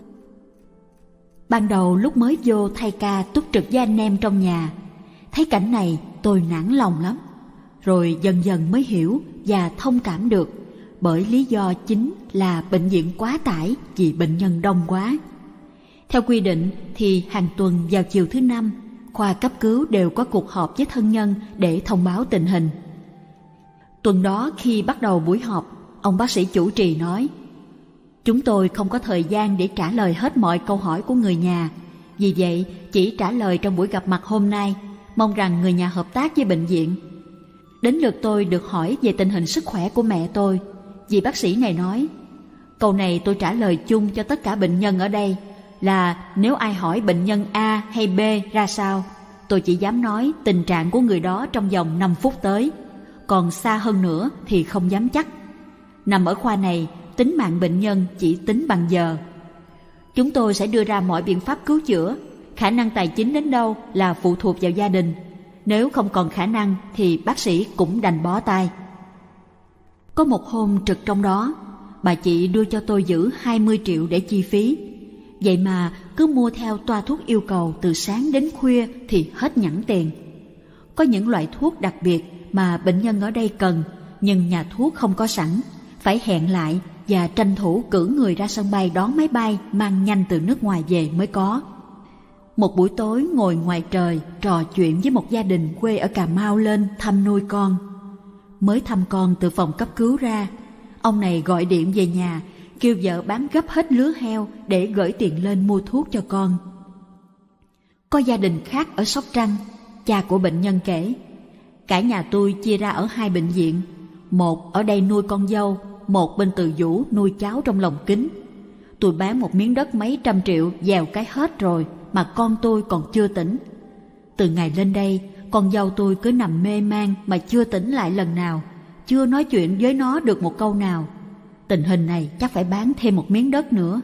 Ban đầu lúc mới vô thay ca túc trực với anh em trong nhà, thấy cảnh này tôi nản lòng lắm. Rồi dần dần mới hiểu và thông cảm được, bởi lý do chính là bệnh viện quá tải vì bệnh nhân đông quá. Theo quy định thì hàng tuần vào chiều thứ Năm, khoa cấp cứu đều có cuộc họp với thân nhân để thông báo tình hình. Tuần đó khi bắt đầu buổi họp, ông bác sĩ chủ trì nói: "Chúng tôi không có thời gian để trả lời hết mọi câu hỏi của người nhà, vì vậy chỉ trả lời trong buổi gặp mặt hôm nay, mong rằng người nhà hợp tác với bệnh viện." Đến lượt tôi được hỏi về tình hình sức khỏe của mẹ tôi. Vị bác sĩ này nói: "Câu này tôi trả lời chung cho tất cả bệnh nhân ở đây, là nếu ai hỏi bệnh nhân A hay B ra sao, tôi chỉ dám nói tình trạng của người đó trong vòng 5 phút tới, còn xa hơn nữa thì không dám chắc. Nằm ở khoa này, tính mạng bệnh nhân chỉ tính bằng giờ. Chúng tôi sẽ đưa ra mọi biện pháp cứu chữa, khả năng tài chính đến đâu là phụ thuộc vào gia đình. Nếu không còn khả năng thì bác sĩ cũng đành bó tay." Có một hôm trực trong đó, bà chị đưa cho tôi giữ 20 triệu để chi phí. Vậy mà cứ mua theo toa thuốc yêu cầu từ sáng đến khuya thì hết nhẵn tiền. Có những loại thuốc đặc biệt mà bệnh nhân ở đây cần, nhưng nhà thuốc không có sẵn, phải hẹn lại và tranh thủ cử người ra sân bay đón máy bay mang nhanh từ nước ngoài về mới có. Một buổi tối ngồi ngoài trời trò chuyện với một gia đình quê ở Cà Mau lên thăm nuôi con. Mới thăm con từ phòng cấp cứu ra, ông này gọi điện về nhà kêu vợ bán gấp hết lứa heo để gửi tiền lên mua thuốc cho con. Có gia đình khác ở Sóc Trăng, cha của bệnh nhân kể: "Cả nhà tôi chia ra ở 2 bệnh viện, một ở đây nuôi con dâu, một bên Từ Dũ nuôi cháu trong lồng kính. Tôi bán một miếng đất mấy trăm triệu dèo cái hết rồi mà con tôi còn chưa tỉnh. Từ ngày lên đây, con dâu tôi cứ nằm mê man mà chưa tỉnh lại lần nào, chưa nói chuyện với nó được một câu nào. Tình hình này chắc phải bán thêm một miếng đất nữa."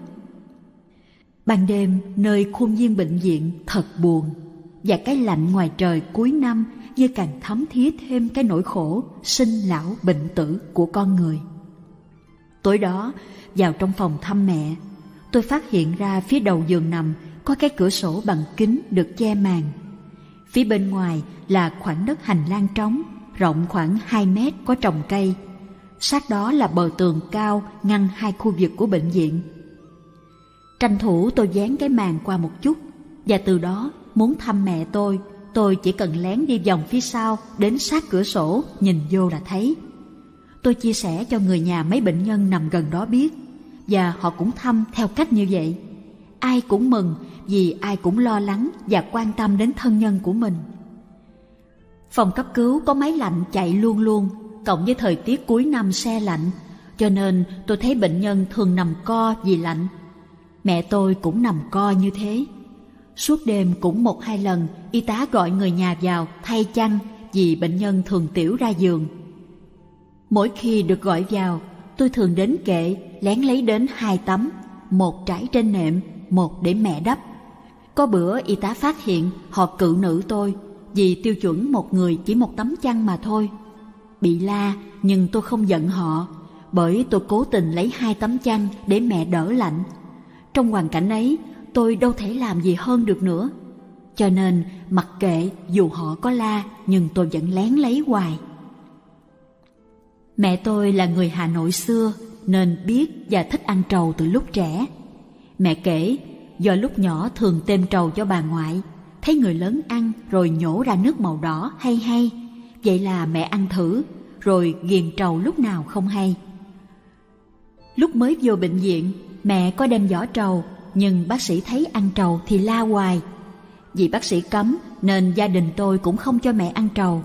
Ban đêm nơi khuôn viên bệnh viện thật buồn, và cái lạnh ngoài trời cuối năm như càng thấm thía thêm cái nỗi khổ sinh lão bệnh tử của con người. Tối đó vào trong phòng thăm mẹ, tôi phát hiện ra phía đầu giường nằm có cái cửa sổ bằng kính được che màn. Phía bên ngoài là khoảng đất hành lang trống, rộng khoảng 2 mét, có trồng cây. Sát đó là bờ tường cao ngăn 2 khu vực của bệnh viện. Tranh thủ tôi dán cái màn qua một chút, và từ đó muốn thăm mẹ tôi, tôi chỉ cần lén đi vòng phía sau đến sát cửa sổ nhìn vô là thấy. Tôi chia sẻ cho người nhà mấy bệnh nhân nằm gần đó biết, và họ cũng thăm theo cách như vậy. Ai cũng mừng vì ai cũng lo lắng và quan tâm đến thân nhân của mình. Phòng cấp cứu có máy lạnh chạy luôn luôn, cộng với thời tiết cuối năm se lạnh, cho nên tôi thấy bệnh nhân thường nằm co vì lạnh. Mẹ tôi cũng nằm co như thế. Suốt đêm cũng 1-2 lần y tá gọi người nhà vào thay chăn vì bệnh nhân thường tiểu ra giường. Mỗi khi được gọi vào, tôi thường đến kệ lén lấy đến 2 tấm, một trải trên nệm, một để mẹ đắp. Có bữa y tá phát hiện họ cự nữ tôi vì tiêu chuẩn một người chỉ 1 tấm chăn mà thôi. Bị la nhưng tôi không giận họ, bởi tôi cố tình lấy 2 tấm chăn để mẹ đỡ lạnh. Trong hoàn cảnh ấy, tôi đâu thể làm gì hơn được nữa. Cho nên mặc kệ dù họ có la, nhưng tôi vẫn lén lấy hoài. Mẹ tôi là người Hà Nội xưa nên biết và thích ăn trầu từ lúc trẻ. Mẹ kể do lúc nhỏ thường têm trầu cho bà ngoại, thấy người lớn ăn rồi nhổ ra nước màu đỏ hay hay, vậy là mẹ ăn thử rồi ghiền trầu lúc nào không hay. Lúc mới vô bệnh viện, mẹ có đem vỏ trầu, nhưng bác sĩ thấy ăn trầu thì la hoài. Vì bác sĩ cấm nên gia đình tôi cũng không cho mẹ ăn trầu.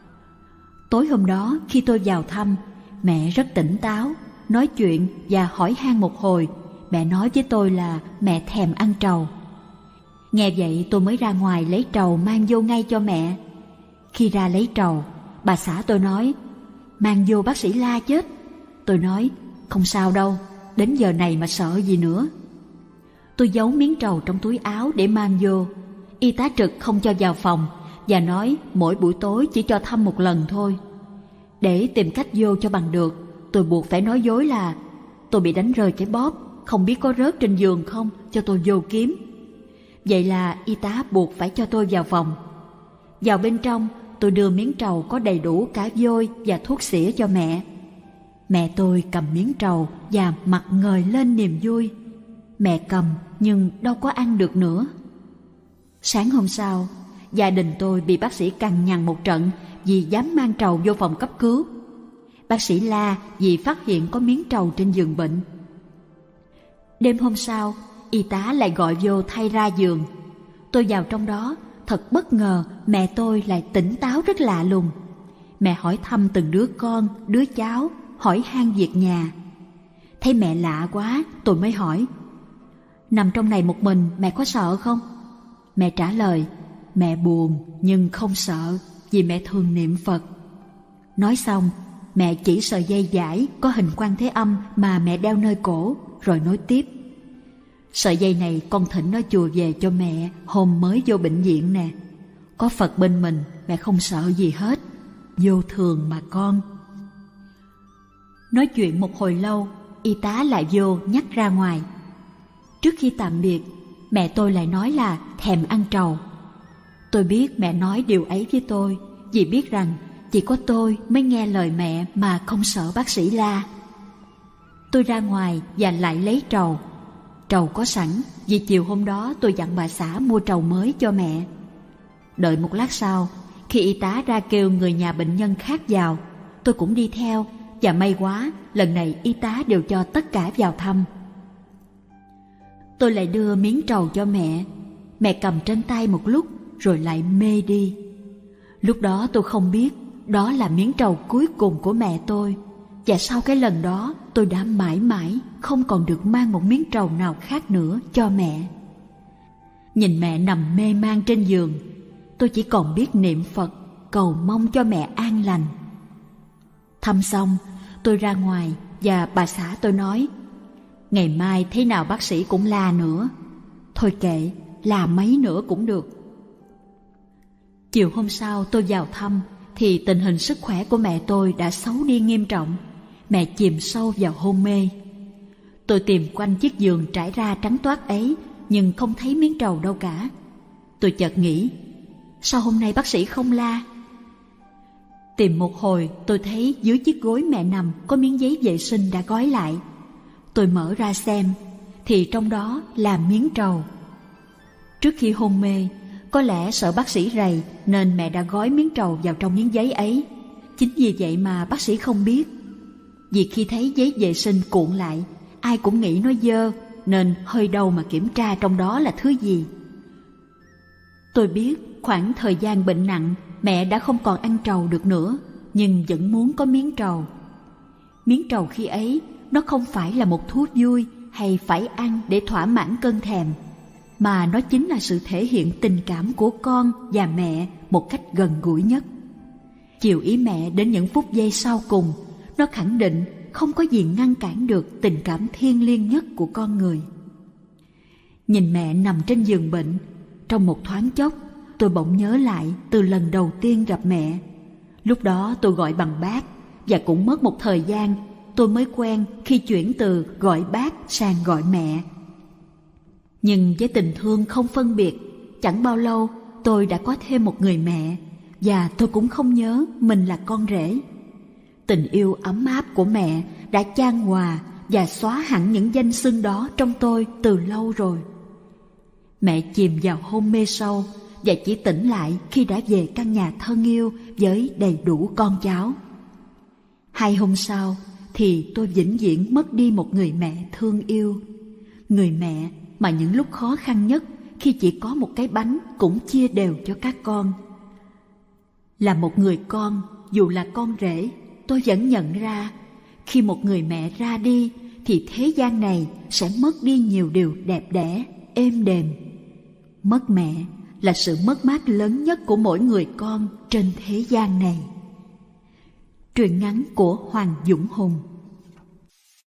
Tối hôm đó khi tôi vào thăm, mẹ rất tỉnh táo, nói chuyện và hỏi han một hồi. Mẹ nói với tôi là mẹ thèm ăn trầu. Nghe vậy tôi mới ra ngoài lấy trầu mang vô ngay cho mẹ. Khi ra lấy trầu, bà xã tôi nói mang vô bác sĩ la chết. Tôi nói không sao đâu, đến giờ này mà sợ gì nữa. Tôi giấu miếng trầu trong túi áo để mang vô. Y tá trực không cho vào phòng và nói mỗi buổi tối chỉ cho thăm 1 lần thôi. Để tìm cách vô cho bằng được, tôi buộc phải nói dối là tôi bị đánh rơi cái bóp, không biết có rớt trên giường không, cho tôi vô kiếm. Vậy là y tá buộc phải cho tôi vào phòng. Vào bên trong, tôi đưa miếng trầu có đầy đủ cả vôi và thuốc xỉa cho mẹ. Mẹ tôi cầm miếng trầu và mặt ngời lên niềm vui. Mẹ cầm nhưng đâu có ăn được nữa. Sáng hôm sau, gia đình tôi bị bác sĩ cằn nhằn một trận vì dám mang trầu vô phòng cấp cứu. Bác sĩ la vì phát hiện có miếng trầu trên giường bệnh. Đêm hôm sau, y tá lại gọi vô thay ra giường. Tôi vào trong đó, thật bất ngờ mẹ tôi lại tỉnh táo rất lạ lùng. Mẹ hỏi thăm từng đứa con, đứa cháu, hỏi han việc nhà. Thấy mẹ lạ quá, tôi mới hỏi nằm trong này một mình mẹ có sợ không? Mẹ trả lời mẹ buồn nhưng không sợ vì mẹ thường niệm Phật. Nói xong, mẹ chỉ sợi dây dải có hình Quan Thế Âm mà mẹ đeo nơi cổ, rồi nói tiếp. Sợi dây này con thỉnh nó chùa về cho mẹ hôm mới vô bệnh viện nè. Có Phật bên mình, mẹ không sợ gì hết. Vô thường mà con. Nói chuyện một hồi lâu, y tá lại vô nhắc ra ngoài. Trước khi tạm biệt, mẹ tôi lại nói là thèm ăn trầu. Tôi biết mẹ nói điều ấy với tôi vì biết rằng chỉ có tôi mới nghe lời mẹ mà không sợ bác sĩ la. Tôi ra ngoài và lại lấy trầu. Trầu có sẵn vì chiều hôm đó tôi dặn bà xã mua trầu mới cho mẹ. Đợi một lát sau, khi y tá ra kêu người nhà bệnh nhân khác vào, tôi cũng đi theo và may quá lần này y tá đều cho tất cả vào thăm. Tôi lại đưa miếng trầu cho mẹ. Mẹ cầm trên tay một lúc rồi lại mê đi. Lúc đó tôi không biết đó là miếng trầu cuối cùng của mẹ tôi. Và sau cái lần đó tôi đã mãi mãi không còn được mang một miếng trầu nào khác nữa cho mẹ. Nhìn mẹ nằm mê man trên giường, tôi chỉ còn biết niệm Phật cầu mong cho mẹ an lành. Thăm xong, tôi ra ngoài và bà xã tôi nói ngày mai thế nào bác sĩ cũng la nữa. Thôi kệ, la mấy nữa cũng được. Chiều hôm sau tôi vào thăm thì tình hình sức khỏe của mẹ tôi đã xấu đi nghiêm trọng. Mẹ chìm sâu vào hôn mê. Tôi tìm quanh chiếc giường trải ra trắng toát ấy nhưng không thấy miếng trầu đâu cả. Tôi chợt nghĩ, sao hôm nay bác sĩ không la? Tìm một hồi tôi thấy dưới chiếc gối mẹ nằm có miếng giấy vệ sinh đã gói lại. Tôi mở ra xem thì trong đó là miếng trầu. Trước khi hôn mê, Có lẽ sợ bác sĩ rầy nên mẹ đã gói miếng trầu vào trong miếng giấy ấy. Chính vì vậy mà bác sĩ không biết. Vì khi thấy giấy vệ sinh cuộn lại, ai cũng nghĩ nó dơ, nên hơi đâu mà kiểm tra trong đó là thứ gì. Tôi biết khoảng thời gian bệnh nặng, mẹ đã không còn ăn trầu được nữa, nhưng vẫn muốn có miếng trầu. Miếng trầu khi ấy, nó không phải là một thú vui hay phải ăn để thỏa mãn cơn thèm, mà nó chính là sự thể hiện tình cảm của con và mẹ một cách gần gũi nhất. Chiều ý mẹ đến những phút giây sau cùng, nó khẳng định không có gì ngăn cản được tình cảm thiêng liêng nhất của con người. Nhìn mẹ nằm trên giường bệnh, trong một thoáng chốc, tôi bỗng nhớ lại từ lần đầu tiên gặp mẹ. Lúc đó tôi gọi bằng bác, và cũng mất một thời gian tôi mới quen khi chuyển từ gọi bác sang gọi mẹ. Nhưng với tình thương không phân biệt, chẳng bao lâu tôi đã có thêm một người mẹ, và tôi cũng không nhớ mình là con rể. Tình yêu ấm áp của mẹ đã chan hòa và xóa hẳn những danh xưng đó trong tôi từ lâu rồi. Mẹ chìm vào hôn mê sâu và chỉ tỉnh lại khi đã về căn nhà thân yêu với đầy đủ con cháu. 2 hôm sau thì tôi vĩnh viễn mất đi một người mẹ thương yêu. Người mẹ mà những lúc khó khăn nhất, khi chỉ có một cái bánh cũng chia đều cho các con. Là một người con, dù là con rể, tôi vẫn nhận ra khi một người mẹ ra đi thì thế gian này sẽ mất đi nhiều điều đẹp đẽ, êm đềm. Mất mẹ là sự mất mát lớn nhất của mỗi người con trên thế gian này. Truyện ngắn của Hoàng Dũng Hùng.